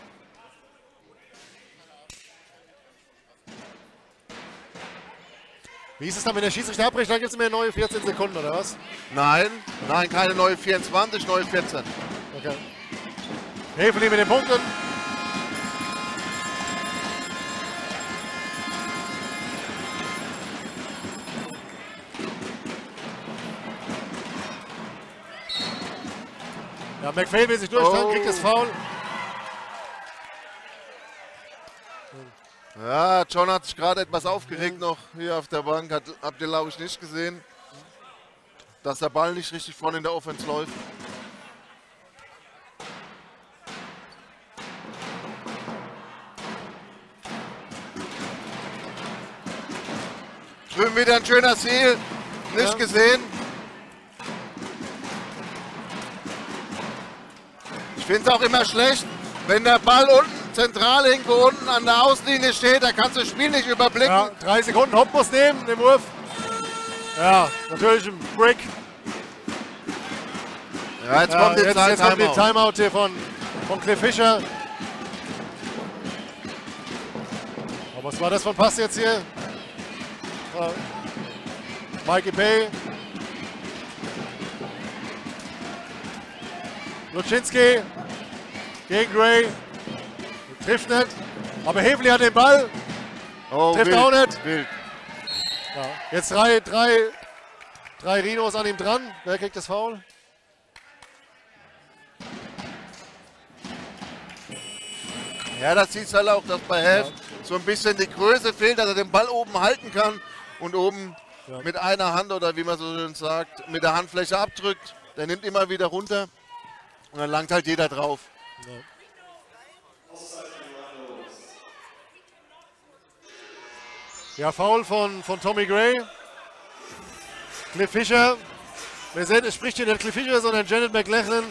Wie ist es dann mit der Schiedsrichter? Da gibt es mehr neue vierzehn Sekunden, oder was? Nein, nein, keine neue vierundzwanzig, neue vierzehn. Okay. Hefeli mit den Punkten. Ja, McPhail will sich durchstellen, Oh. kriegt das Foul. Ja, John hat sich gerade etwas aufgeregt noch hier auf der Bank. Hat, habt ihr, glaube ich, nicht gesehen, dass der Ball nicht richtig vorne in der Offense läuft. Drüben wieder ein schöner Ziel. Nicht Ja. gesehen. Ich finde es auch immer schlecht, wenn der Ball unten zentral irgendwo unten an der Außenlinie steht, da kannst du das Spiel nicht überblicken. Ja, drei Sekunden Hopp muss nehmen, den Wurf. Ja, natürlich ein Brick. Ja, jetzt Ja, kommt die jetzt, Zeit, jetzt kommt die Timeout. Timeout hier von, von Cliff Fischer. Aber was war das für ein Pass jetzt hier? Ja. Mikey Bay. Luczynski gegen Gray. Trifft nicht. Aber Hefeli hat den Ball. Oh, Trifft wild, auch nicht. Wild. Ja. Jetzt drei, drei, drei Rhinos an ihm dran. Wer kriegt das Foul? Ja, das siehst halt auch, dass bei Heft so ein bisschen die Größe fehlt, dass er den Ball oben halten kann und oben Ja. mit einer Hand oder wie man so schön sagt, mit der Handfläche abdrückt. Der nimmt immer wieder runter und dann langt halt jeder drauf. Ja. Ja, Foul von, von Tommy Gray. Cliff Fischer. Wir sehen, es spricht hier nicht Cliff Fischer, sondern Janet McLachlan.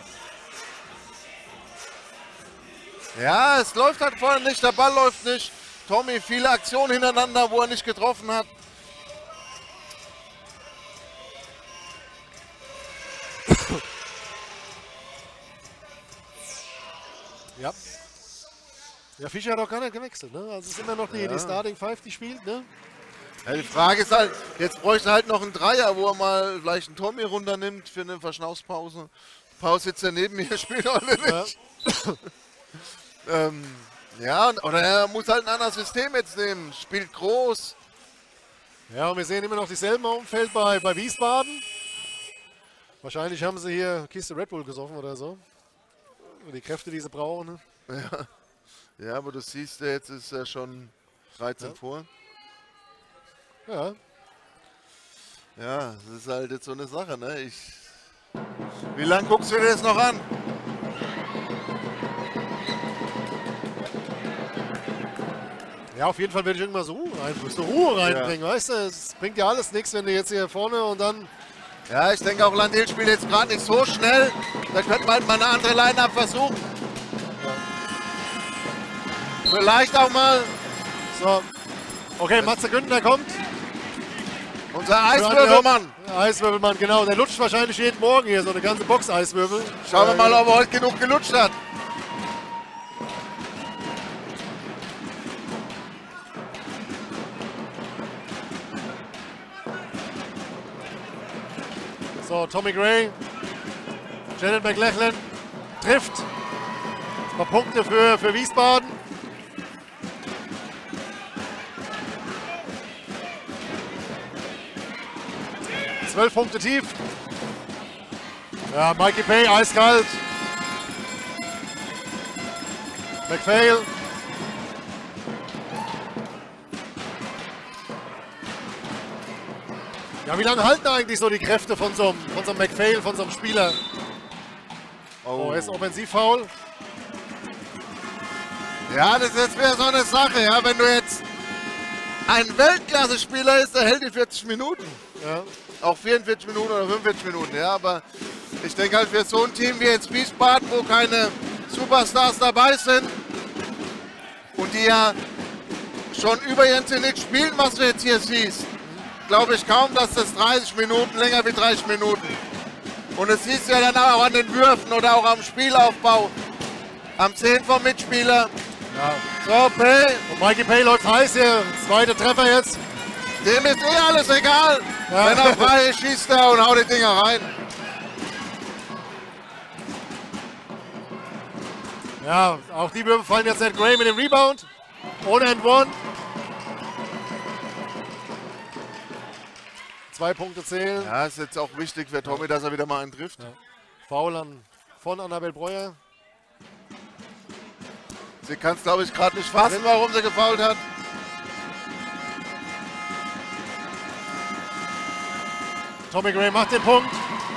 Ja, es läuft halt vorne nicht, der Ball läuft nicht. Tommy, viele Aktionen hintereinander, wo er nicht getroffen hat. Ja. Ja, Fischer hat auch gar nicht gewechselt. Ne? Also es ist immer noch die, Ja. die Starting Five, die spielt. Ne? Ja, die Frage ist halt, jetzt bräuchte er halt noch einen Dreier, wo er mal vielleicht einen Tommy runternimmt für eine Verschnaufspause. Pause sitzt er neben mir, spielt heute nicht. Ja. Ähm, ja, und- oder er muss halt ein anderes System jetzt nehmen. Spielt groß. Ja, und wir sehen immer noch dieselben auf dem Feld bei, bei Wiesbaden. Wahrscheinlich haben sie hier Kiste Red Bull gesoffen oder so. Die Kräfte, die sie brauchen. Ne? Ja. Ja, aber du siehst, jetzt ist er schon dreizehn Ja. vor. Ja. Ja, das ist halt jetzt so eine Sache, ne? Ich, wie lange guckst du dir das noch an? Ja, auf jeden Fall werde ich irgendwann so Ruhe reinbringen, so Ruhe reinbringen, weißt du? Es bringt ja alles nichts, wenn du jetzt hier vorne und dann. Ja, ich denke auch, Landil spielt jetzt gerade nicht so schnell. Da könnte man halt mal eine andere Line-Up versuchen. Vielleicht auch mal So. Okay, Matze Günther kommt. unser Eiswürfelmann. Ja, Eiswürfelmann, genau. Der lutscht wahrscheinlich jeden Morgen hier so eine ganze Box Eiswürfel. Schauen wir Äh, mal, ob er heute genug gelutscht hat. So, Tommy Gray. Janet McLachlan trifft. Ein paar Punkte für, für Wiesbaden. zwölf Punkte tief. Ja, Mikey Pay eiskalt. McPhail. Ja, wie lange halten eigentlich so die Kräfte von so einem, von so einem McPhail, von so einem Spieler? Oh, oh ist Offensivfoul. Ja, das ist jetzt wieder so eine Sache, ja, wenn du jetzt ein Weltklasse-Spieler ist, der hält die vierzig Minuten. Ja. Auch vierundvierzig Minuten oder fünfundvierzig Minuten, ja, aber ich denke halt für so ein Team wie jetzt Wiesbaden, wo keine Superstars dabei sind und die ja schon über ihren Zenit spielen, was du jetzt hier siehst, glaube ich kaum, dass das dreißig Minuten, länger wie dreißig Minuten. Und das siehst du ja dann auch an den Würfen oder auch am Spielaufbau, am Zehen vom Mitspieler. Ja. So, Pay. Und Mikey Pay läuft heiß hier. Zweiter Treffer jetzt. Dem ist eh alles egal. Ja. Wenn er frei ist, schießt er und haut die Dinger rein. Ja, auch die Würfe fallen jetzt nicht. Gray mit dem Rebound. Ohne and one. Zwei Punkte zählen. Ja, ist jetzt auch wichtig für Tommy, dass er wieder mal einen trifft. Ja. Foul an, von Annabel Breuer. Sie kann es, glaube ich, gerade nicht fassen, warum sie gefoult hat. Tommy Gray macht den Punkt.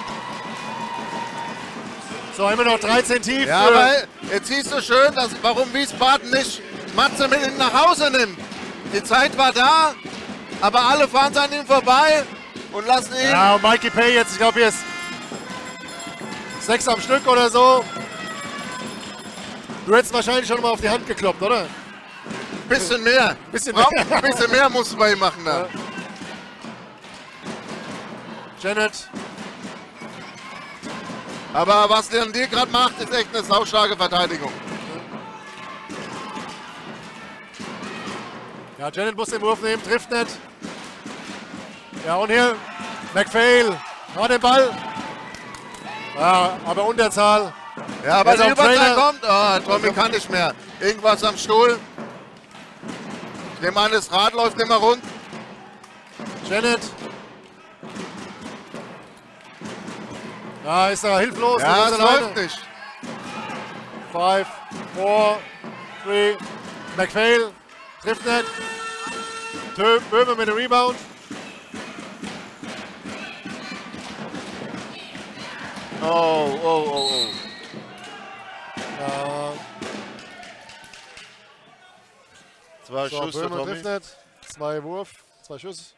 So, immer noch dreizehn tief. Ja, aber jetzt siehst du schön, dass, warum Wiesbaden nicht Matze mit ihm nach Hause nimmt. Die Zeit war da, aber alle fahren an ihm vorbei und lassen ihn. Ja, und Mikey Pay jetzt, ich glaube, hier ist sechs am Stück oder so. Du hättest wahrscheinlich schon mal auf die Hand gekloppt, oder? Bisschen mehr. Bisschen Brauch, mehr. bisschen mehr musst du bei ihm machen dann. Ja. Janet. Aber was der dir gerade macht, ist echt eine saustarke Verteidigung. Ja, Janet muss den Wurf nehmen, trifft nicht. Ja, und hier McPhail hat den Ball. Ja, aber Unterzahl. Ja, aber Jetzt der auf Überzahl Trainer. kommt. Oh, Tommy kann nicht mehr. Irgendwas am Stuhl. Ich nehme an, das Rad läuft immer rund. Janet. Ja, ist er hilflos. Ja, ist es alleine. läuft nicht. Five, four, three. McPhail trifft nicht. Tö- Böhme mit dem Rebound. Oh, oh, oh, oh. Ja, Zwei so, Schuss für Böhme Tommy. trifft nicht. Zwei Wurf, zwei Schuss.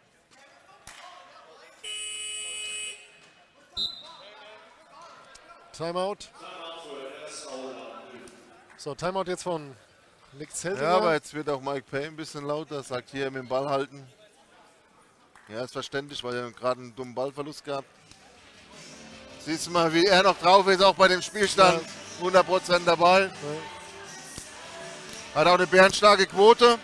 Timeout. So, Timeout jetzt von Nick Zeltinger. Ja, aber jetzt wird auch Mike Pay ein bisschen lauter, sagt hier mit dem Ball halten. Ja, ist verständlich, weil er gerade einen dummen Ballverlust gehabt. Siehst du mal, wie er noch drauf ist, auch bei dem Spielstand. Ja. hundert Prozent dabei. Ja. Hat auch eine bärenstarke Quote.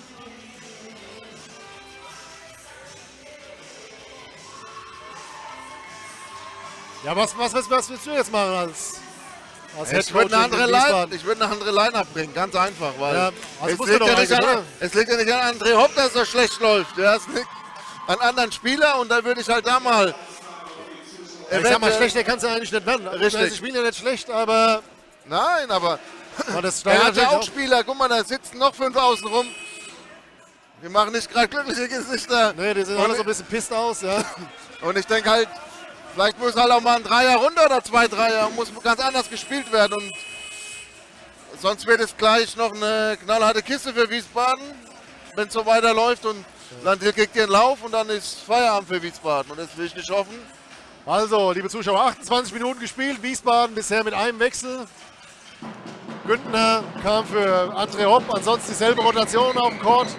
Ja, was, was, was, was willst du jetzt machen als, als Ich würde eine, andere in Line, Wiesbaden? ich würd eine andere Line abbringen, ganz einfach. Weil Ja, also es, musst du liegt doch ja nicht eigentlich, an, oder? es liegt ja nicht an André Hopp, dass es so schlecht läuft. Ja, es liegt an anderen Spielern und da würde ich halt da mal. Ich sag mal, eventuell- schlechter kannst du eigentlich nicht werden. Richtig. Sie spielen ja nicht schlecht, aber Nein, aber aber das er hat ja natürlich auch Spieler. Guck mal, da sitzen noch fünf außen rum. Die machen nicht gerade glückliche Gesichter. Nee, die sehen Und- alle so ein bisschen pisst aus, ja. Und ich denke halt, vielleicht muss halt auch mal ein Dreier runter oder zwei Dreier. Muss ganz anders gespielt werden. Und sonst wird es gleich noch eine knallharte Kiste für Wiesbaden, wenn es so weiterläuft. Und Landil kriegt ihren Lauf und dann ist Feierabend für Wiesbaden. Und das will ich nicht hoffen. Also, liebe Zuschauer, achtundzwanzig Minuten gespielt. Wiesbaden bisher mit einem Wechsel. Güntner kam für André Hopp. Ansonsten dieselbe Rotation auf dem Court.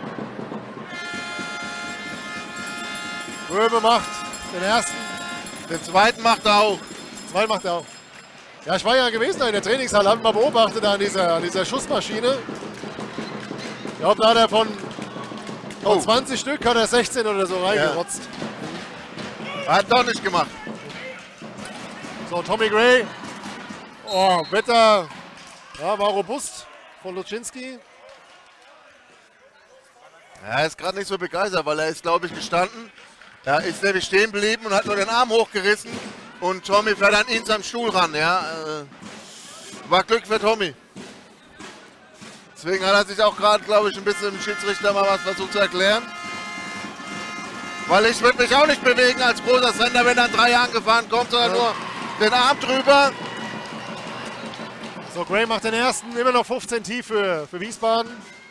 Röbe macht den ersten. Den zweiten macht er auch. Zwei macht er auch. Ja, ich war ja gewesen da in der Trainingshalle, habe mal beobachtet da an dieser, an dieser Schussmaschine. Ich glaube, da hat er von, von Oh. zwanzig Stück hat er sechzehn oder so reingerotzt. Hat doch nicht gemacht. So, Tommy Gray. Oh, Wetter. Ja, war robust von Luczynski. Ja, er ist gerade nicht so begeistert, weil er ist, glaube ich, gestanden. Ja, ist nämlich stehen geblieben und hat nur den Arm hochgerissen. Und Tommy fährt an ihn am Stuhl ran. Ja, äh, war Glück für Tommy. Deswegen hat er sich auch gerade, glaube ich, ein bisschen dem Schiedsrichter mal was versucht zu erklären. Weil ich würde mich auch nicht bewegen als großer Sender, wenn dann drei angefahren kommt, sondern ja. nur den Arm drüber. So, Gray macht den ersten, immer noch fünfzehn tief für, für Wiesbaden.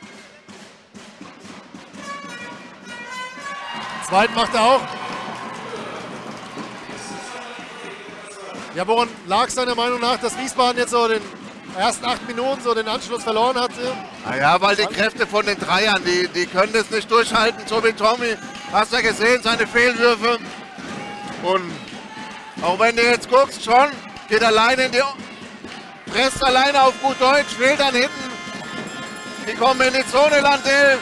Den zweiten macht er auch. Ja, woran lag es deiner Meinung nach, dass Wiesbaden jetzt so den ersten acht Minuten so den Anschluss verloren hat? Naja, weil die Kräfte von den Dreiern, die, die können das nicht durchhalten, so wie Tommy. Hast du ja gesehen, seine Fehlwürfe. Und auch wenn du jetzt guckst, schon geht alleine in die, presst alleine auf gut Deutsch, wählt dann hinten. Die kommen in die Zone, Landel.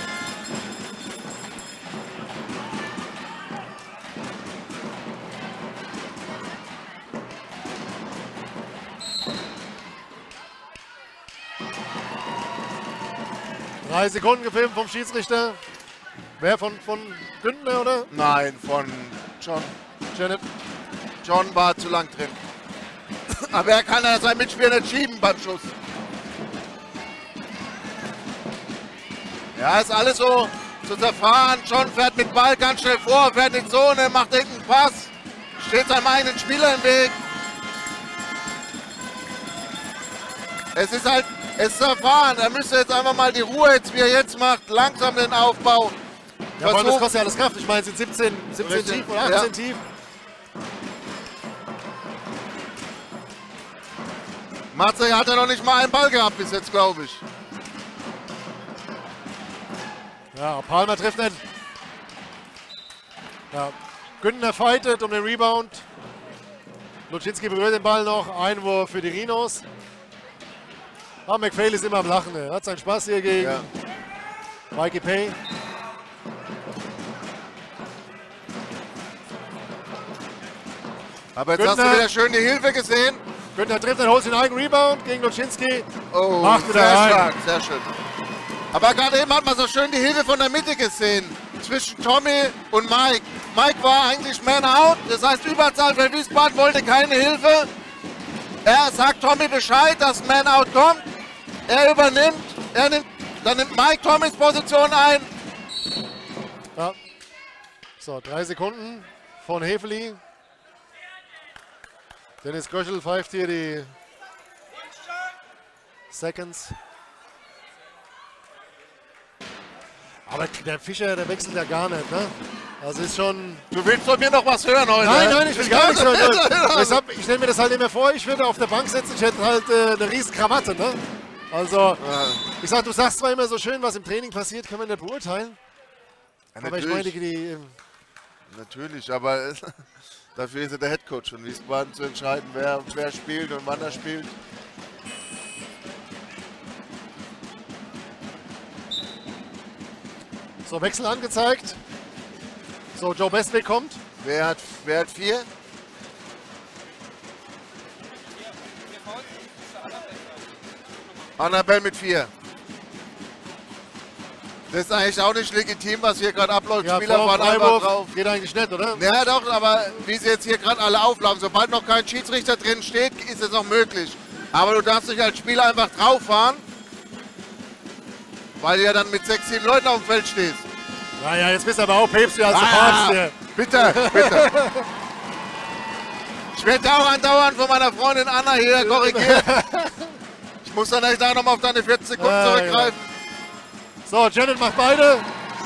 Drei Sekunden gefilmt vom Schiedsrichter. Wer von, von Günther, oder? Nein, von John. Janet. John war zu lang drin. Aber er kann ja sein Mitspieler nicht schieben beim Schuss. Ja, ist alles so zu zerfahren. John fährt mit Ball ganz schnell vor, fährt in die Zone, macht irgendeinen Pass. Steht seinem eigenen Spieler im Weg. Es ist halt, es ist zerfahren. Er müsste jetzt einfach mal die Ruhe, jetzt, wie er jetzt macht, langsam den Aufbau. Ja, vor allem, das kostet ja alles Kraft. Ich meine, es sind siebzehn, siebzehn tief oder achtzehn ja. tief. Matze hat ja noch nicht mal einen Ball gehabt bis jetzt, glaube ich. Ja, Palmer trifft nicht. Ja, Günther fightet um den Rebound. Luczynski berührt den Ball noch. Einwurf für die Rhinos. Ah, McPhail ist immer am Lachen. Er hat seinen Spaß hier gegen ja. Mikey Pay. Aber jetzt Günther, hast du wieder schön die Hilfe gesehen. Günther trifft, dann holt den eigenen Rebound gegen Luczynski. Oh, macht wieder sehr rein. stark, sehr schön. Aber gerade eben hat man so schön die Hilfe von der Mitte gesehen. Zwischen Tommy und Mike. Mike war eigentlich Man out, das heißt Überzahl für Wiesbaden, wollte keine Hilfe. Er sagt Tommy Bescheid, dass Man out kommt. Er übernimmt, er nimmt, dann nimmt Mike Tommys Position ein. Ja. So, drei Sekunden von Hefeli. Dennis Kröschel pfeift hier die Seconds. Aber der Fischer, der wechselt ja gar nicht, ne? Also ist schon... Du willst von mir noch was hören heute? Nein, nein, ich will gar nichts hören. Ich, ich stelle mir das halt immer vor, ich würde auf der Bank sitzen, ich hätte halt äh, eine riesen Krawatte, ne? Also, ja. ich sag, du sagst zwar immer so schön, was im Training passiert, kann man nicht beurteilen. Ja, aber ich meine, die... die natürlich, aber dafür ist er der Headcoach von Wiesbaden zu entscheiden, wer, wer spielt und wann er spielt. So, Wechsel angezeigt. So, Joe Bestweg kommt. Wer hat, wer hat vier? Annabelle mit vier. Das ist eigentlich auch nicht legitim, was hier gerade abläuft. Ja, Spieler waren einfach drauf. Geht eigentlich nicht, oder? Ja, doch, aber wie sie jetzt hier gerade alle auflaufen, sobald noch kein Schiedsrichter drin steht, ist es noch möglich. Aber du darfst nicht als Spieler einfach drauf fahren, weil du ja dann mit sechs, sieben Leuten auf dem Feld stehst. Naja, jetzt bist du aber auch Päpst als ah, Papst hier. Bitte, bitte. Ich werde auch andauernd von meiner Freundin Anna hier korrigiert. Ich muss dann echt auch nochmal auf deine vierzehn Sekunden ah, zurückgreifen. Ja. So, Janet macht beide.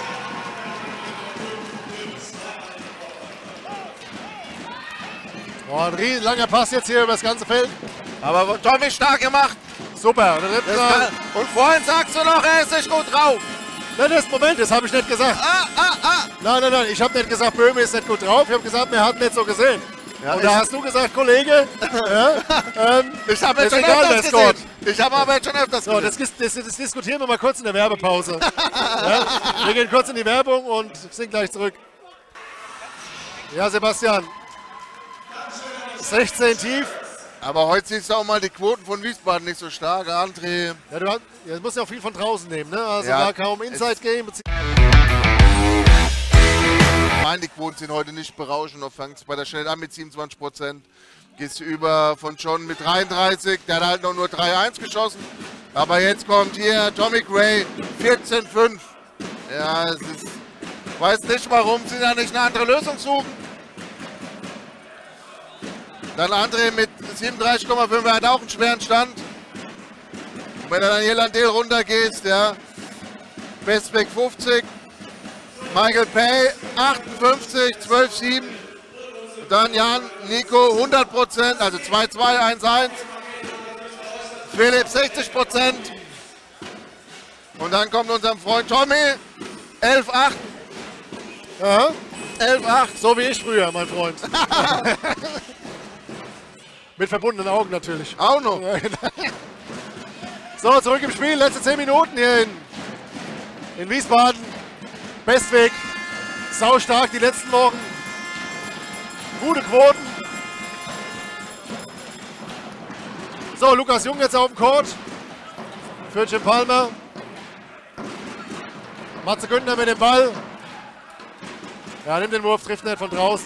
Oh, ein riesen langer Pass jetzt hier über das ganze Feld. Aber Tommy stark gemacht. Super. Und vorhin sagst du noch, er ist nicht gut drauf. Nein, das Moment, das habe ich nicht gesagt. Ah, ah, ah. Nein, nein, nein, ich habe nicht gesagt, Böhme ist nicht gut drauf. Ich habe gesagt, wir hatten nicht so gesehen. Ja, und da hast du gesagt, Kollege, ja, ähm, ich habe jetzt schon egal, öfters gesehen. Ich habe aber jetzt schon öfters so, das, das, das diskutieren wir mal kurz in der Werbepause. Ja, wir gehen kurz in die Werbung und sind gleich zurück. Ja, Sebastian. sechzehn tief. Aber heute siehst du auch mal die Quoten von Wiesbaden nicht so stark, André. Ja, du, ja, du musst ja auch viel von draußen nehmen, ne? Also ja, da kaum Inside-Game. Nein, die Quoten sind heute nicht berauschend. Und fängt bei der Schnell an mit siebenundzwanzig Prozent. Gehst du über von John mit dreiunddreißig. Der hat halt noch nur drei eins geschossen. Aber jetzt kommt hier Tommy Gray, vierzehn fünf. Ja, es ist. Ich weiß nicht, warum sie da nicht eine andere Lösung suchen. Dann André mit siebenunddreißig Komma fünf, er hat auch einen schweren Stand. Und wenn du dann hier Landel runtergehst, ja. Westbeck fünfzig. Michael Pay achtundfünfzig, zwölf sieben. Und dann Jan, Nico hundert Prozent, also zwei zwei, eins eins. Philipp sechzig Prozent. Und dann kommt unser Freund Tommy, elf acht. Aha. elf acht. So wie ich früher, mein Freund. Mit verbundenen Augen natürlich. Auch noch. So, zurück im Spiel. Letzte zehn Minuten hier in, in Wiesbaden. Bestweg. Sau stark die letzten Wochen. Gute Quoten. So, Lukas Jung jetzt auf dem Court. Für Jim Palmer. Matze Günther mit dem Ball. Ja, nimmt den Wurf, trifft nicht von draußen.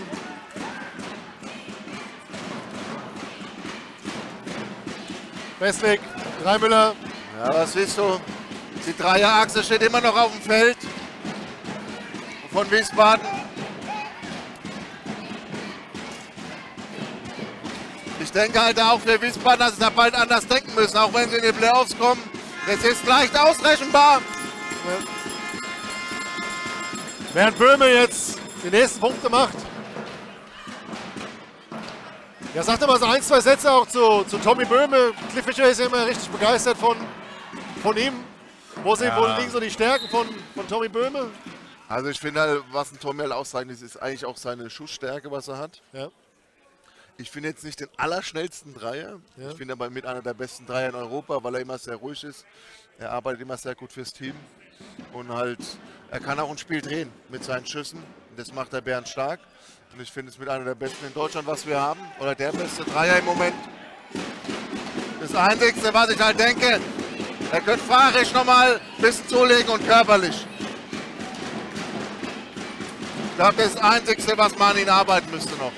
Bestweg, Dreimüller. Ja, was siehst du? Die Dreierachse steht immer noch auf dem Feld von Wiesbaden. Ich denke halt auch für Wiesbaden, dass sie da bald anders denken müssen, auch wenn sie in die Playoffs kommen. Das ist leicht ausrechenbar. Ja. Während Böhme jetzt die nächsten Punkte macht. Ja, sag doch mal so ein, zwei Sätze auch zu, zu Tommy Böhme. Cliff Fischer ist ja immer richtig begeistert von, von ihm. Wo, sind, Ja. wo liegen so die Stärken von, von Tommy Böhme? Also ich finde halt, was ein Tommy halt auszeichnet, ist eigentlich auch seine Schussstärke, was er hat. Ja. Ich finde jetzt nicht den allerschnellsten Dreier. Ja. Ich finde aber mit einer der besten Dreier in Europa, weil er immer sehr ruhig ist. Er arbeitet immer sehr gut fürs Team. Und halt, er kann auch ein Spiel drehen mit seinen Schüssen. Das macht der Bernd stark. Und ich finde es mit einer der besten in Deutschland, was wir haben. Oder der beste Dreier im Moment. Das Einzige, was ich halt denke, er könnte fahrisch nochmal ein bisschen zulegen und körperlich. Ich glaube, das ist das Einzige, was man an ihn arbeiten müsste noch.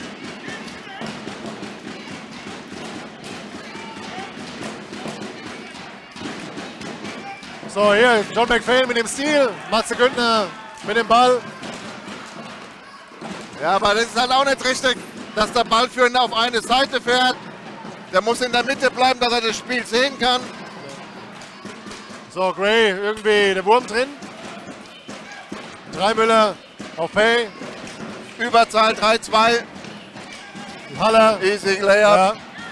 So, hier John McPhail mit dem Stil. Matze Günther mit dem Ball. Ja, aber das ist halt auch nicht richtig, dass der Ballführende auf eine Seite fährt. Der muss in der Mitte bleiben, dass er das Spiel sehen kann. So, Gray, irgendwie der Wurm drin. Dreimüller auf Pay. Überzahl drei zwei. Haller. Easy Layup. Ja.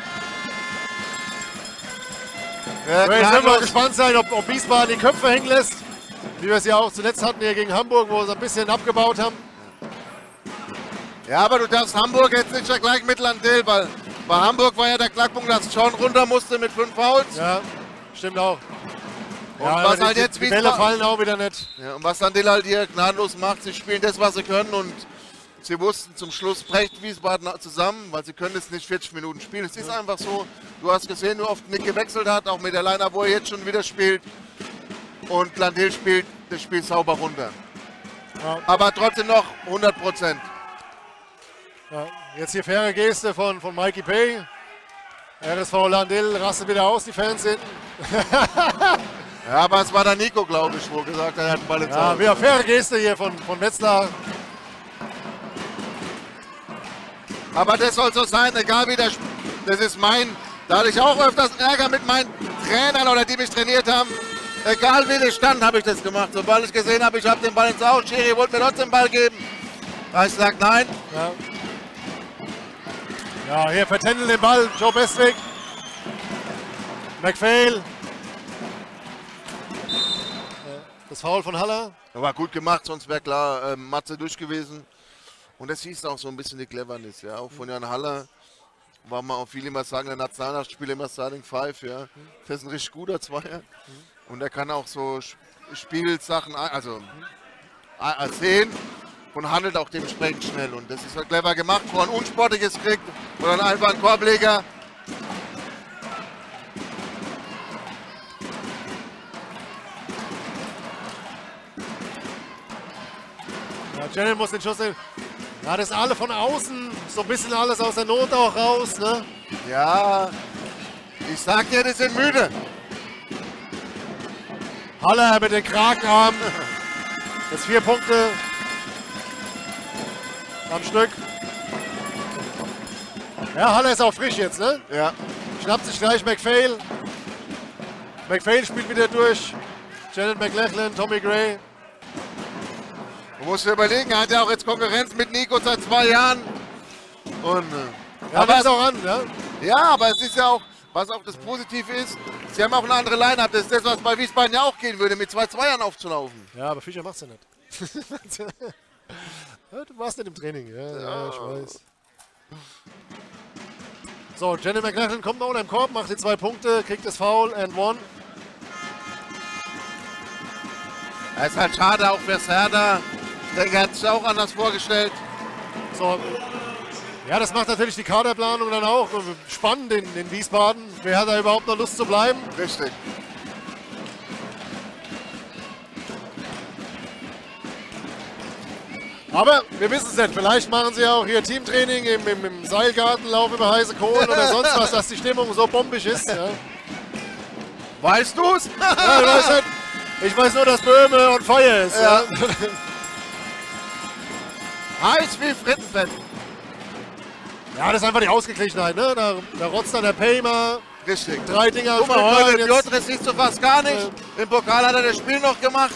Ja, Gray, sind wir gnadenlos. gespannt sein, ob, ob Wiesbaden die Köpfe hängen lässt. Wie wir es ja auch zuletzt hatten hier gegen Hamburg, wo sie ein bisschen abgebaut haben. Ja, aber du darfst Hamburg jetzt nicht vergleichen mit Landel, weil bei Hamburg war ja der Knackpunkt, dass John runter musste mit fünf Fouls. Ja, stimmt auch. Und Ja, was aber halt die, jetzt die Bälle Wiesbaden- fallen auch wieder nicht. Ja, und was Landel halt hier gnadenlos macht, sie spielen das, was sie können und sie wussten zum Schluss, brecht Wiesbaden zusammen, weil sie können jetzt nicht vierzig Minuten spielen. Es ist einfach so, du hast gesehen, wie oft Nick gewechselt hat, auch mit der Line-Up, wo er jetzt schon wieder spielt. Und Landel spielt das Spiel sauber runter. Ja. Aber trotzdem noch hundert Prozent. Ja, jetzt hier faire Geste von, von Mikey Pay. R S V Landil rastet wieder aus, die Fans hinten. Ja, aber es war der Nico, glaube ich, wo gesagt hat, er hat den Ball ins Ja, Haus. wieder faire Geste hier von, von Wetzlar. Aber das soll so sein, egal wie der Sp das ist mein, da hatte ich auch öfters Ärger mit meinen Trainern oder die mich trainiert haben. Egal wie der stand, habe ich das gemacht. Sobald ich gesehen habe, ich habe den Ball ins Haus, Schiri wollte mir trotzdem den Ball geben. Da habe ich gesagt, nein. Ja. Ja, hier vertändeln den Ball, Joe Bestweg. McPhail. Das Foul von Haller. War gut gemacht, sonst wäre klar ähm, Matze durch gewesen. Und das hieß auch so ein bisschen die Cleverness, ja. Auch von Jan Haller war man auch viele immer sagen, der Nationalmannschaftsspieler immer Starting Five, ja. Das ist ein richtig guter Zweier. Und er kann auch so Sp- Spielsachen, ein- also äh, sehen und handelt auch dementsprechend schnell. Und das ist halt clever gemacht, wo er ein Unsportliches kriegt oder dann einfach einen Korbleger. Ja, Ja, Janet muss den Schuss nehmen. Ja, das ist alle von außen, so ein bisschen alles aus der Not auch raus, ne? Ja, ich sag dir, die sind müde. Haller mit den Kragenarmen. Jetzt vier Punkte am Stück. Ja, Haller ist auch frisch jetzt, ne? Ja. Schnappt sich gleich McPhail. McPhail spielt wieder durch. Janet McLachlan, Tommy Gray. Du musst dir überlegen, er hat ja auch jetzt Konkurrenz mit Nico seit zwei Jahren. Und, äh, Ja, aber ist auch an, ja? ja, aber es ist ja auch, was auch das Positive ist, sie haben auch eine andere Line-Up. Das ist das, was bei Wiesbaden ja auch gehen würde, mit zwei Zweiern aufzulaufen. Ja, aber Fischer macht's ja nicht. Ja, du warst nicht im Training, ja, ja. ja ich weiß. So, Janet McLachlan kommt noch unter dem Korb, macht die zwei Punkte, kriegt das Foul and one. Es ist halt schade auch für Serda. Ich denke, er hat sich auch anders vorgestellt. So, ja, das macht natürlich die Kaderplanung dann auch spannend in, in Wiesbaden. Wer hat da überhaupt noch Lust zu bleiben? Richtig. Aber wir wissen es nicht. Vielleicht machen sie auch hier Teamtraining im, im, im Seilgartenlauf über heiße Kohlen oder sonst was, dass die Stimmung so bombig ist. Ja. Weißt du's? Ja, ich weiß nicht. Ich weiß nur, dass Böhme und Feuer ist. Ja. Ja. Heiß wie Frittenfett. Ja, das ist einfach die Ausgeglichenheit. Ne? Da, da rotzt dann der Paymer. Richtig. Drei Dinger. Guck mal, heute Piotr siehst du fast gar nicht. Ja. Im Pokal hat er das Spiel noch gemacht.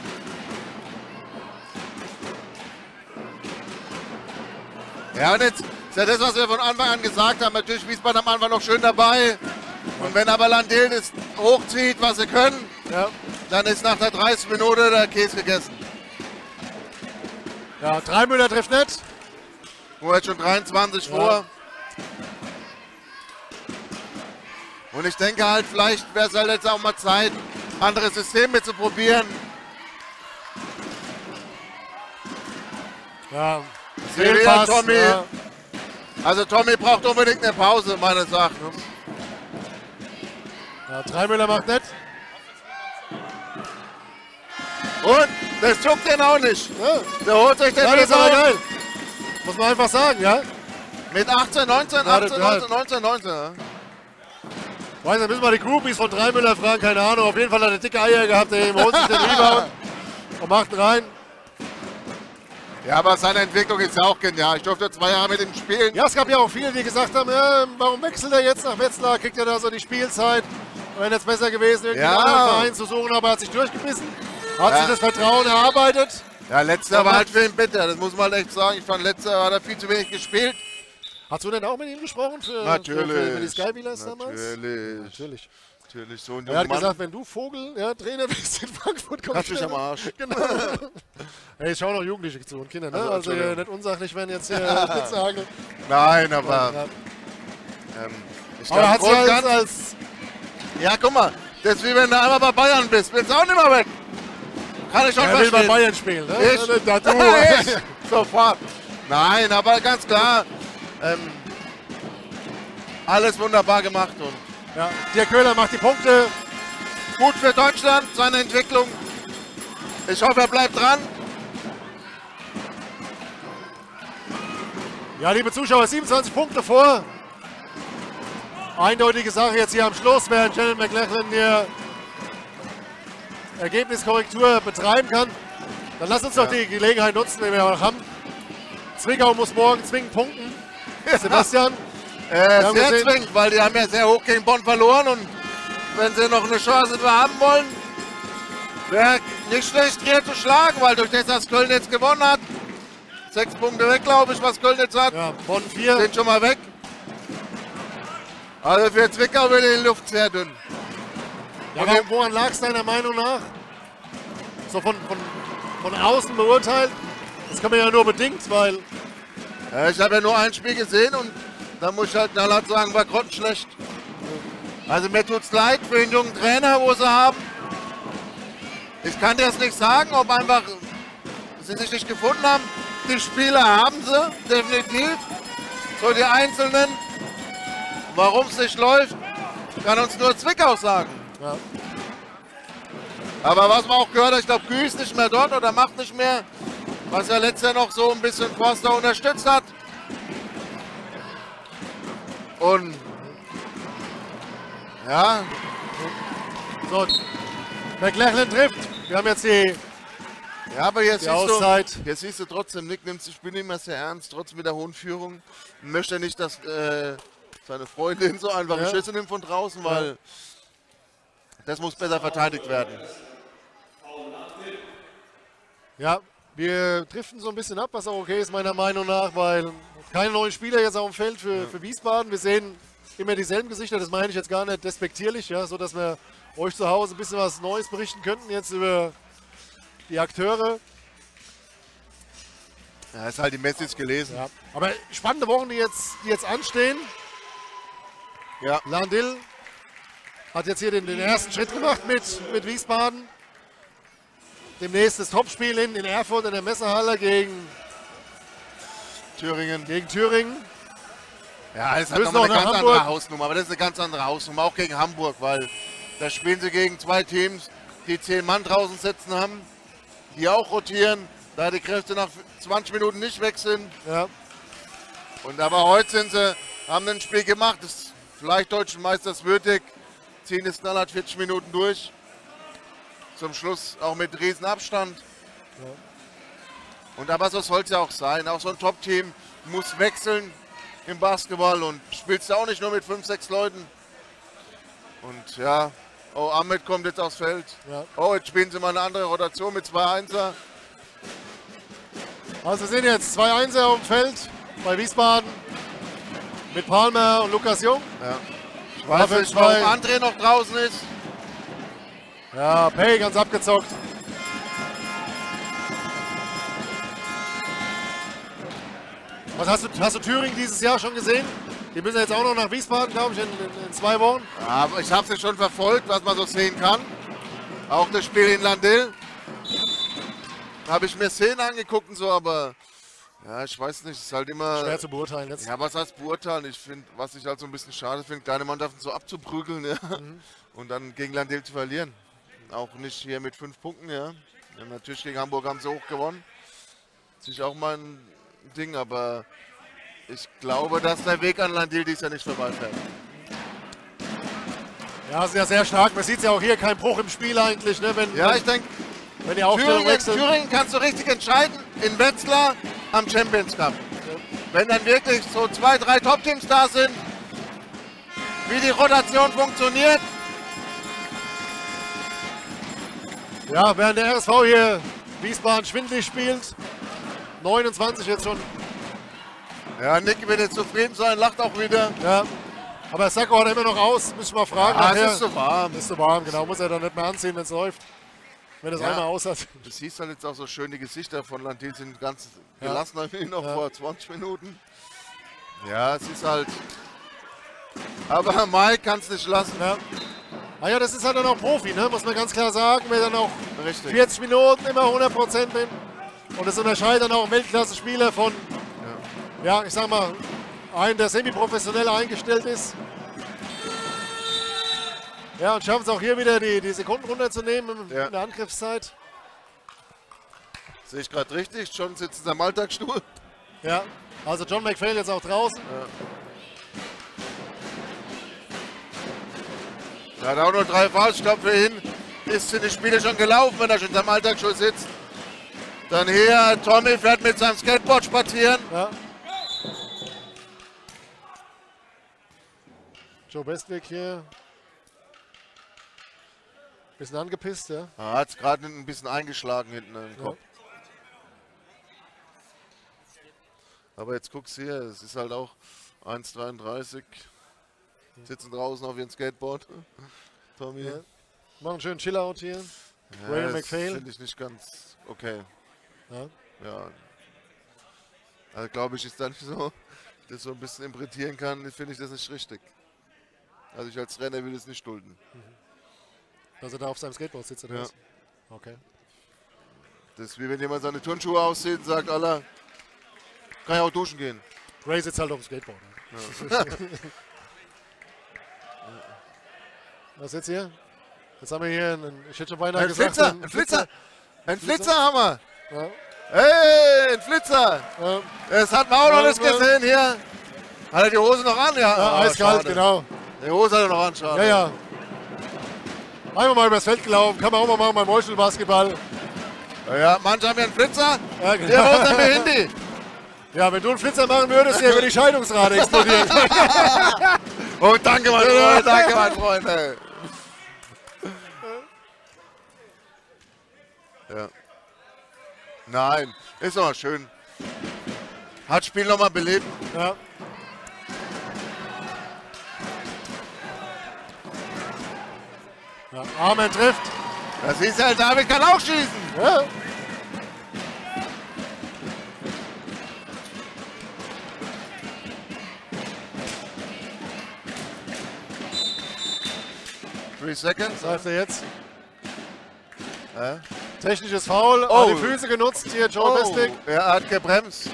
Ja. Ja, und jetzt ist ja das, was wir von Anfang an gesagt haben. Natürlich Wiesbaden am Anfang noch schön dabei. Und wenn aber Landil das hochzieht, was sie können, ja, dann ist nach der dreißig Minuten der Käse gegessen. Ja, Dreimüller trifft nicht. Wo jetzt schon dreiundzwanzig ja. vor. Und ich denke halt, vielleicht wäre es halt jetzt auch mal Zeit, andere Systeme zu probieren. Ja, Fehlpass, Tommy. Ja. Also Tommy braucht unbedingt eine Pause, meines Erachtens. Ja, Dreimüller macht nicht. Und das juckt den auch nicht. Ja. Der holt sich den ja, das ist aber geil. Muss man einfach sagen, ja? Mit achtzehn, neunzehn, achtzehn, neunzehn, neunzehn, neunzehn. Ja. Weiß nicht, müssen wir die Groupies von Dreimüller fragen, keine Ahnung. Auf jeden Fall hat er dicke Eier gehabt, der holt sich den Rebound und macht ihn rein. Ja, aber seine Entwicklung ist ja auch genial. Ich durfte zwei Jahre mit ihm spielen. Ja, es gab ja auch viele, die gesagt haben, ja, warum wechselt er jetzt nach Wetzlar? Kriegt er da so die Spielzeit? Wäre jetzt besser gewesen, irgendwie ja. einen anderen Verein zu suchen, aber er hat sich durchgebissen. Hat ja. sich das Vertrauen erarbeitet. Ja, letzter war halt für ihn bitter, das muss man halt echt sagen. Ich fand, letzter hat er viel zu wenig gespielt. Hast du denn auch mit ihm gesprochen? Für, Natürlich. Für, für die Sky-Bealers damals? Natürlich. Natürlich. Natürlich. So ein er hat Mann. gesagt, wenn du Vogel, ja, Trainer bist in Frankfurt, kommst Kannst dich am Arsch. Genau. Hey, ich schaue noch Jugendliche zu und Kinder, ne? Also, Also, äh, nicht unsachlich werden jetzt hier Spitzhagel. Nein, aber... Ja. Ähm, ich aber hat glaub, sich als, als... Ja, guck mal. Das ist wie wenn du einmal bei Bayern bist. Willst du auch nicht mehr weg. Kann ich schon er verstehen. will bei Bayern spielen, ne? Ich? Da, du. ich? Sofort. Nein, aber ganz klar. Ähm, alles wunderbar gemacht. Und ja, Dirk Köhler macht die Punkte. Gut für Deutschland, seine Entwicklung. Ich hoffe, er bleibt dran. Ja, liebe Zuschauer, siebenundzwanzig Punkte vor. Eindeutige Sache jetzt hier am Schluss, während Janet McLachlan hier Ergebniskorrektur betreiben kann. Dann lass uns doch ja. die Gelegenheit nutzen, die wir noch haben. Zwickau muss morgen zwingend punkten. Sebastian? Äh, sehr gesehen. zwingend, weil die haben ja sehr hoch gegen Bonn verloren und wenn sie noch eine Chance haben wollen, wäre nicht schlecht hier zu schlagen, weil durch das, dass Köln jetzt gewonnen hat, sechs Punkte weg, glaube ich, was Köln jetzt hat, ja, Bonn vier. Sind schon mal weg. Also für Zwickau wird die Luft sehr dünn. Ja, aber woran lag es deiner Meinung nach? So von, von, von außen beurteilt? Das kann man ja nur bedingt, weil... Ja, ich habe ja nur ein Spiel gesehen und da muss ich halt knallhart sagen, war grottenschlecht. Also mir tut's leid für den jungen Trainer, wo sie haben. Ich kann dir das nicht sagen, ob einfach sie sich nicht gefunden haben. Die Spieler haben sie, definitiv. So die Einzelnen. Warum es nicht läuft, kann uns nur Zwickau sagen. Ja. Aber was man auch gehört hat, ich glaube, Gü ist nicht mehr dort oder macht nicht mehr. was ja letztes Jahr noch so ein bisschen Forster unterstützt hat. Und ja. So, McLachlan trifft. Wir haben jetzt die, ja, aber jetzt die siehst, Auszeit. du, jetzt siehst du trotzdem, Nick nimmt das Spiel nicht mehr sehr ernst, trotz mit der hohen Führung. Möchte nicht, dass äh, seine Freundin so einfache Ja. Schüsse nimmt von draußen, weil ja. das muss besser verteidigt werden. Ja, wir driften so ein bisschen ab, was auch okay ist, meiner Meinung nach, weil keine neuen Spieler jetzt auf dem Feld für, ja. für Wiesbaden. Wir sehen immer dieselben Gesichter, das meine ich jetzt gar nicht despektierlich, ja, so dass wir euch zu Hause ein bisschen was Neues berichten könnten jetzt über die Akteure. Ja, ist halt die Message gelesen. Ja. Aber spannende Wochen, die jetzt, die jetzt anstehen. Ja. Landil hat jetzt hier den, den ersten Schritt gemacht mit, mit Wiesbaden. Demnächst das Topspiel in, in Erfurt in der Messehalle gegen Thüringen. Gegen Thüringen. Ja, das ist halt noch eine ganz andere Hausnummer, aber das ist eine ganz andere Hausnummer, auch gegen Hamburg, weil da spielen sie gegen zwei Teams, die zehn Mann draußen sitzen haben, die auch rotieren, da die Kräfte nach zwanzig Minuten nicht weg sind. Ja. Und aber heute sind sie, haben ein Spiel gemacht, das vielleicht deutschen Meisters würdig, ziehen es knallhart vierzig Minuten durch. Zum Schluss auch mit riesen Abstand. Ja. Und aber so soll es ja auch sein. Auch so ein Top-Team muss wechseln im Basketball und spielst du auch nicht nur mit fünf, sechs Leuten. Und ja, oh, Ahmed kommt jetzt aufs Feld. Ja. Oh, jetzt spielen sie mal eine andere Rotation mit zwei Einser. Also wir sehen jetzt zwei Einser auf dem Feld bei Wiesbaden mit Palmer und Lukas Jung. Ja. Ich weiß nicht, warum André noch draußen ist. Ja, Pay ganz abgezockt. Was hast du, hast du Thüringen dieses Jahr schon gesehen? Die müssen jetzt auch noch nach Wiesbaden, glaube ich, in, in, in zwei Wochen. Ja, aber ich habe es schon verfolgt, was man so sehen kann. Auch das Spiel in Landil. Habe ich mir Szenen angeguckt und so, aber ja, ich weiß nicht, es ist halt immer schwer zu beurteilen jetzt. Ja, was heißt beurteilen? Ich finde, was ich halt so ein bisschen schade finde, kleine Mannschaften so abzuprügeln, ja, mhm. und dann gegen Landil zu verlieren. Auch nicht hier mit fünf Punkten, ja. Ja, natürlich gegen Hamburg haben sie hoch gewonnen. Das ist auch mal ein Ding, aber ich glaube, dass der Weg an Landil dies ja nicht vorbeifährt. Ja, ist ja sehr stark. Man sieht ja auch hier, kein Bruch im Spiel eigentlich, ne? Wenn, ja, wenn, ich denke, wenn die Aufstellung Thüringen, wechselt. Thüringen kannst du richtig entscheiden in Wetzlar am Champions Cup. Ja. Wenn dann wirklich so zwei, drei Top-Teams da sind, wie die Rotation funktioniert. Ja, während der R S V hier Wiesbaden schwindelig spielt. neunundzwanzig jetzt schon. Ja, Nick wird jetzt zufrieden sein, lacht auch wieder. Ja, aber Sacco hat er immer noch aus, muss ich mal fragen. Ah, es ist so warm. Ist so warm, genau. Muss er dann nicht mehr anziehen, wenn es läuft. Wenn es ja. einmal aus hat. Du siehst halt jetzt auch so schön, die Gesichter von Landil sind ganz ja. gelassen, wie noch ja. vor zwanzig Minuten. Ja, es ist halt... Aber Mike kann es nicht lassen. Ja. Ah ja, das ist halt dann auch Profi, ne? Muss man ganz klar sagen. Wenn dann auch Richtig. vierzig Minuten immer hundert Prozent bin. Und das unterscheidet dann auch einen Weltklasse-Spieler von, ja. ja, ich sag mal, einen, der semi-professionell eingestellt ist. Ja, und schaffen es auch hier wieder, die, die Sekunden runterzunehmen in, ja. in der Angriffszeit. Sehe ich gerade richtig, John sitzt in seinem Alltagsstuhl. Ja, also John McPhail jetzt auch draußen. Ja. Er hat auch nur drei Fouls, ich glaube für ihn ist sind die Spiele schon gelaufen, wenn er schon in seinem Alltagsstuhl sitzt. Dann hier, Tommy fährt mit seinem Skateboard spazieren. Ja. Joe Bestwick hier. Bisschen angepisst, ja. Er hat es gerade ein bisschen eingeschlagen hinten im Kopf. Ja. Aber jetzt guckst du hier, es ist halt auch eins dreiunddreißig. Sitzen draußen auf ihrem Skateboard. Tommy. Ja. Machen einen schönen Chillout hier. Ja, Ray das McPhail. Finde ich nicht ganz okay. Ja. Ja. Also glaube ich, ist dann so, das so ein bisschen interpretieren kann, finde ich das nicht richtig. Also ich als Trainer will es nicht dulden. Dass er da auf seinem Skateboard sitzt oder ja. was? Okay. Das ist wie wenn jemand seine Turnschuhe aussieht und sagt, Allah, kann ja auch duschen gehen. Ray sitzt halt auf dem Skateboard. Ja. Was jetzt hier? Jetzt haben wir hier einen, ich hätte schon beinahe ein gesagt, Flitzer, einen ein Flitzer, ein Flitzer haben wir. Ja. Hey, ein Flitzer. Ja. Das hat man auch noch nicht gesehen hier. Hat er die Hose noch an? Ja, Ja, oh, eiskalt, schade. genau. Die Hose hat er noch an, schade. Ja, ja. Einmal mal übers Feld gelaufen, kann man auch mal machen beim Rollstuhlbasketball. Ja, ja, manche haben ja einen Flitzer. Ja, Der bei uns haben wir Handy. Ja, wenn du einen Flitzer machen würdest, hier würde die Scheidungsrate explodieren. Oh, danke, mein Freund, danke, mein Freund. Ey. Ja. Nein, ist doch mal schön. Hat das Spiel nochmal belebt. Ja. Ja, Armen trifft. Das ist ja, David kann auch schießen. Ja. Three seconds. Pfeift er jetzt. Ja. Technisches Foul, Oh. hat die Füße genutzt hier, Joe Oh, Bestik. er hat gebremst.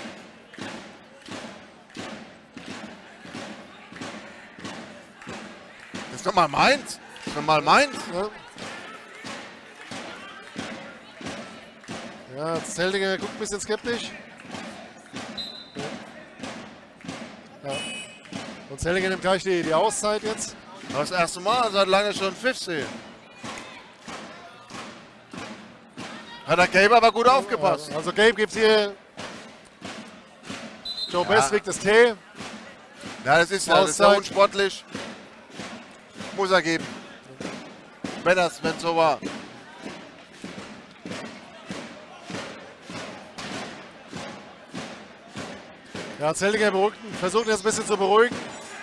Das ist doch mal meins. Das ist doch mal meins. Ja. Ja, Zeldinger guckt ein bisschen skeptisch. Ja. Und Zeldinger nimmt gleich die, die Auszeit jetzt. Das erste Mal seit lange schon fünfzig. Hat der Gabe aber gut aufgepasst. Also Gabe gibt hier Joe Ja. Bestwick das T. Ja, das ist ja, das ist ja Auszeit. unsportlich. Muss er geben. Wenn das, wenn so war. Ja, Zeldinger beruhigt, versucht jetzt ein bisschen zu beruhigen.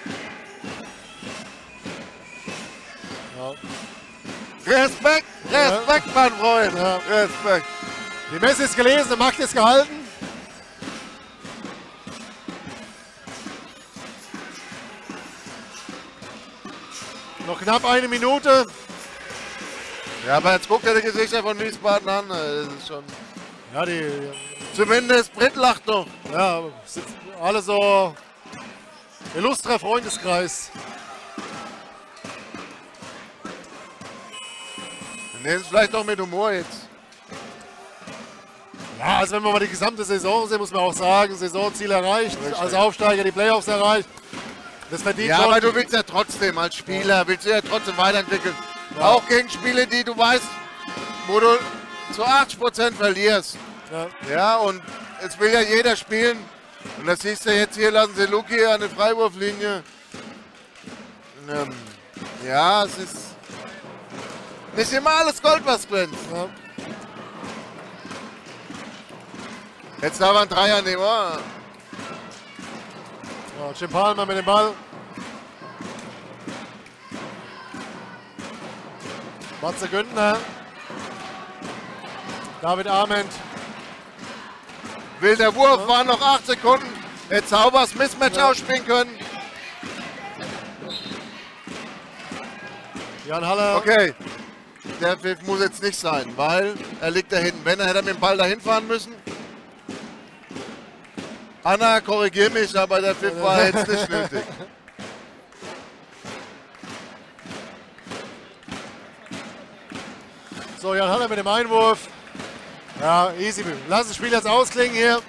Ja. Respekt, Respekt, mein Freund. Ja. Respekt. Die Messe ist gelesen, der Markt ist gehalten. Noch knapp eine Minute. Ja, aber jetzt guckt er die Gesichter von Wiesbaden an. Das ist schon. Ja, die Zumindest Britt lacht noch. ja, sind alle so illustrer Freundeskreis. Wir nehmen es vielleicht noch mit Humor jetzt. Ja, also wenn wir mal die gesamte Saison sehen, muss man auch sagen, Saisonziel erreicht, Richtig. als Aufsteiger die Playoffs erreicht. Das verdient Ja, schon. aber du willst ja trotzdem als Spieler, willst du ja trotzdem weiterentwickeln. Ja. Auch gegen Spiele, die du weißt, wo du zu achtzig Prozent verlierst. Ja. Ja, und es will ja jeder spielen. Und das siehst du jetzt hier, lassen sie Luki an der Freiwurflinie. Ähm, ja, es ist nicht immer alles Gold, was glänzt. Ja. Jetzt da war ein Dreier nehmen. Oh. Ja, Jim Palmer mit dem Ball. Matze Günther. David Arment. Wilder Wurf, waren noch acht Sekunden. Jetzt Zaubers Mismatch Ja. ausspielen können. Jan Haller. Okay, der Pfiff muss jetzt nicht sein, weil er liegt da hinten. Wenn, er hätte er mit dem Ball dahin fahren müssen. Anna, korrigier mich, aber der Pfiff war jetzt nicht nötig. So, Jan Haller mit dem Einwurf. Ja, easy. Lass das Spiel jetzt ausklingen hier.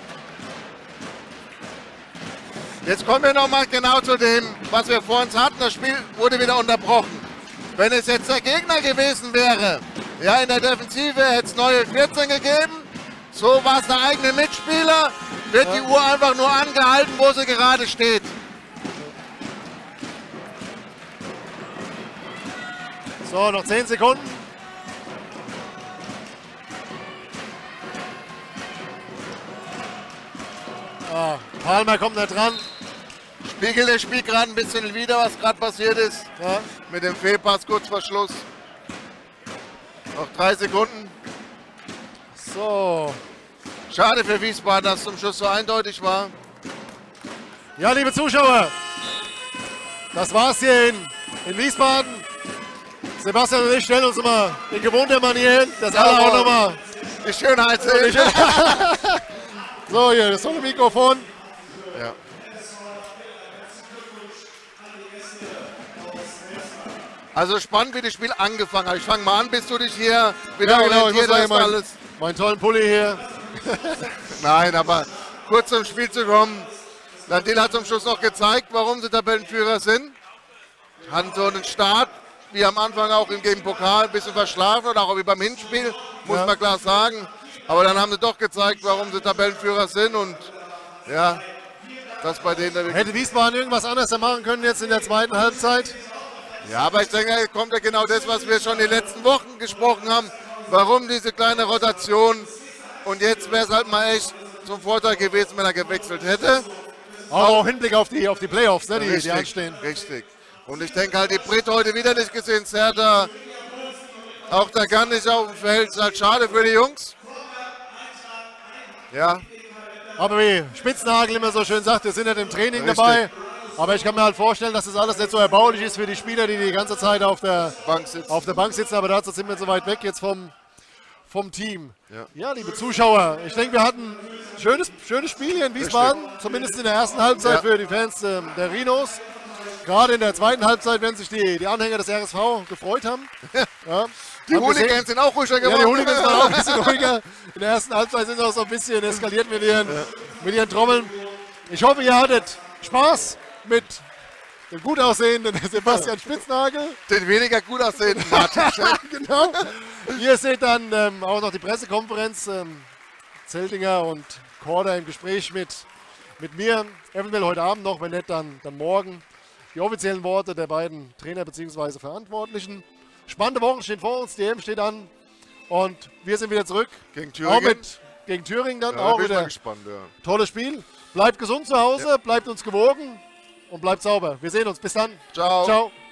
Jetzt kommen wir nochmal genau zu dem, was wir vor uns hatten. Das Spiel wurde wieder unterbrochen. Wenn es jetzt der Gegner gewesen wäre, ja, in der Defensive hätte es neue vierzehn gegeben. So war es der eigene Mitspieler. Wird die Uhr einfach nur angehalten, wo sie gerade steht. So, noch zehn Sekunden. Ah, Palmer kommt da dran. Spiegel der Spiel gerade ein bisschen wieder, was gerade passiert ist. Ja. Mit dem Fehlpass kurz vor Schluss. Noch drei Sekunden. So. Schade für Wiesbaden, dass es zum Schluss so eindeutig war. Ja, liebe Zuschauer, das war's hier in, in Wiesbaden. Sebastian und ich stellen uns immer in gewohnter Manier, das alle auch nochmal. Die Schönheitshilfe. So, hier, das tolle Mikrofon. Ja. Also spannend, wie das Spiel angefangen hat. Ich fange mal an, bis du dich hier wieder Ja, genau, ich muss orientiert sagen, hast, mein, alles. meinen tollen Pulli hier. Nein, aber kurz zum Spiel zu kommen. Landil hat zum Schluss noch gezeigt, warum sie Tabellenführer sind. Hatten so einen Start, wie am Anfang auch im Game Pokal, ein bisschen verschlafen oder auch wie beim Hinspiel, muss ja. man klar sagen. Aber dann haben sie doch gezeigt, warum sie Tabellenführer sind und ja, das bei denen... Hätte Wiesbaden irgendwas anderes machen können jetzt in der zweiten Halbzeit? Ja, aber ich denke, da kommt ja genau das, was wir schon in den letzten Wochen gesprochen haben. Warum diese kleine Rotation? Und jetzt wäre es halt mal echt zum Vorteil gewesen, wenn er gewechselt hätte. Aber auch im Hinblick auf die, auf die Playoffs, ne, die, richtig, die anstehen. Richtig. Und ich denke halt, die Brit heute wieder nicht gesehen. Serda, auch da gar nicht auf dem Feld. Ist halt schade für die Jungs. Ja. Aber wie Spitznagel immer so schön sagt, wir sind nicht im Training Richtig. dabei. Aber ich kann mir halt vorstellen, dass das alles nicht so erbaulich ist für die Spieler, die die ganze Zeit auf der Bank sitzen. Auf der Bank sitzen. Aber dazu sind wir so weit weg jetzt vom, vom Team. Ja. Ja, liebe Zuschauer, ich denke, wir hatten ein schönes, schönes Spiel hier in Wiesbaden. Richtig. Zumindest in der ersten Halbzeit ja. für die Fans äh, der Rhinos. Gerade in der zweiten Halbzeit, wenn sich die, die Anhänger des R S V gefreut haben. Ja. Die Hooligans sind auch ruhiger geworden. Ja, die Hooligans waren auch ein bisschen ruhiger. In der ersten Halbzeit sind sie auch so ein bisschen eskaliert mit ihren, ja. mit ihren Trommeln. Ich hoffe, ihr hattet Spaß mit dem gut aussehenden Sebastian Spitznagel. Den weniger gut aussehenden Martin Schell. Genau. Ihr seht dann ähm, auch noch die Pressekonferenz. Ähm, Zeltinger und Korda im Gespräch mit, mit mir. Eventuell heute Abend noch, wenn nicht, dann, dann morgen. Die offiziellen Worte der beiden Trainer bzw. Verantwortlichen. Spannende Wochen stehen vor uns, die E M steht an und wir sind wieder zurück. Gegen Thüringen. Auch mit, gegen Thüringen dann ja, auch bin wieder. Gespannt, ja. Tolles Spiel. Bleibt gesund zu Hause, ja. bleibt uns gewogen und bleibt sauber. Wir sehen uns. Bis dann. Ciao. Ciao.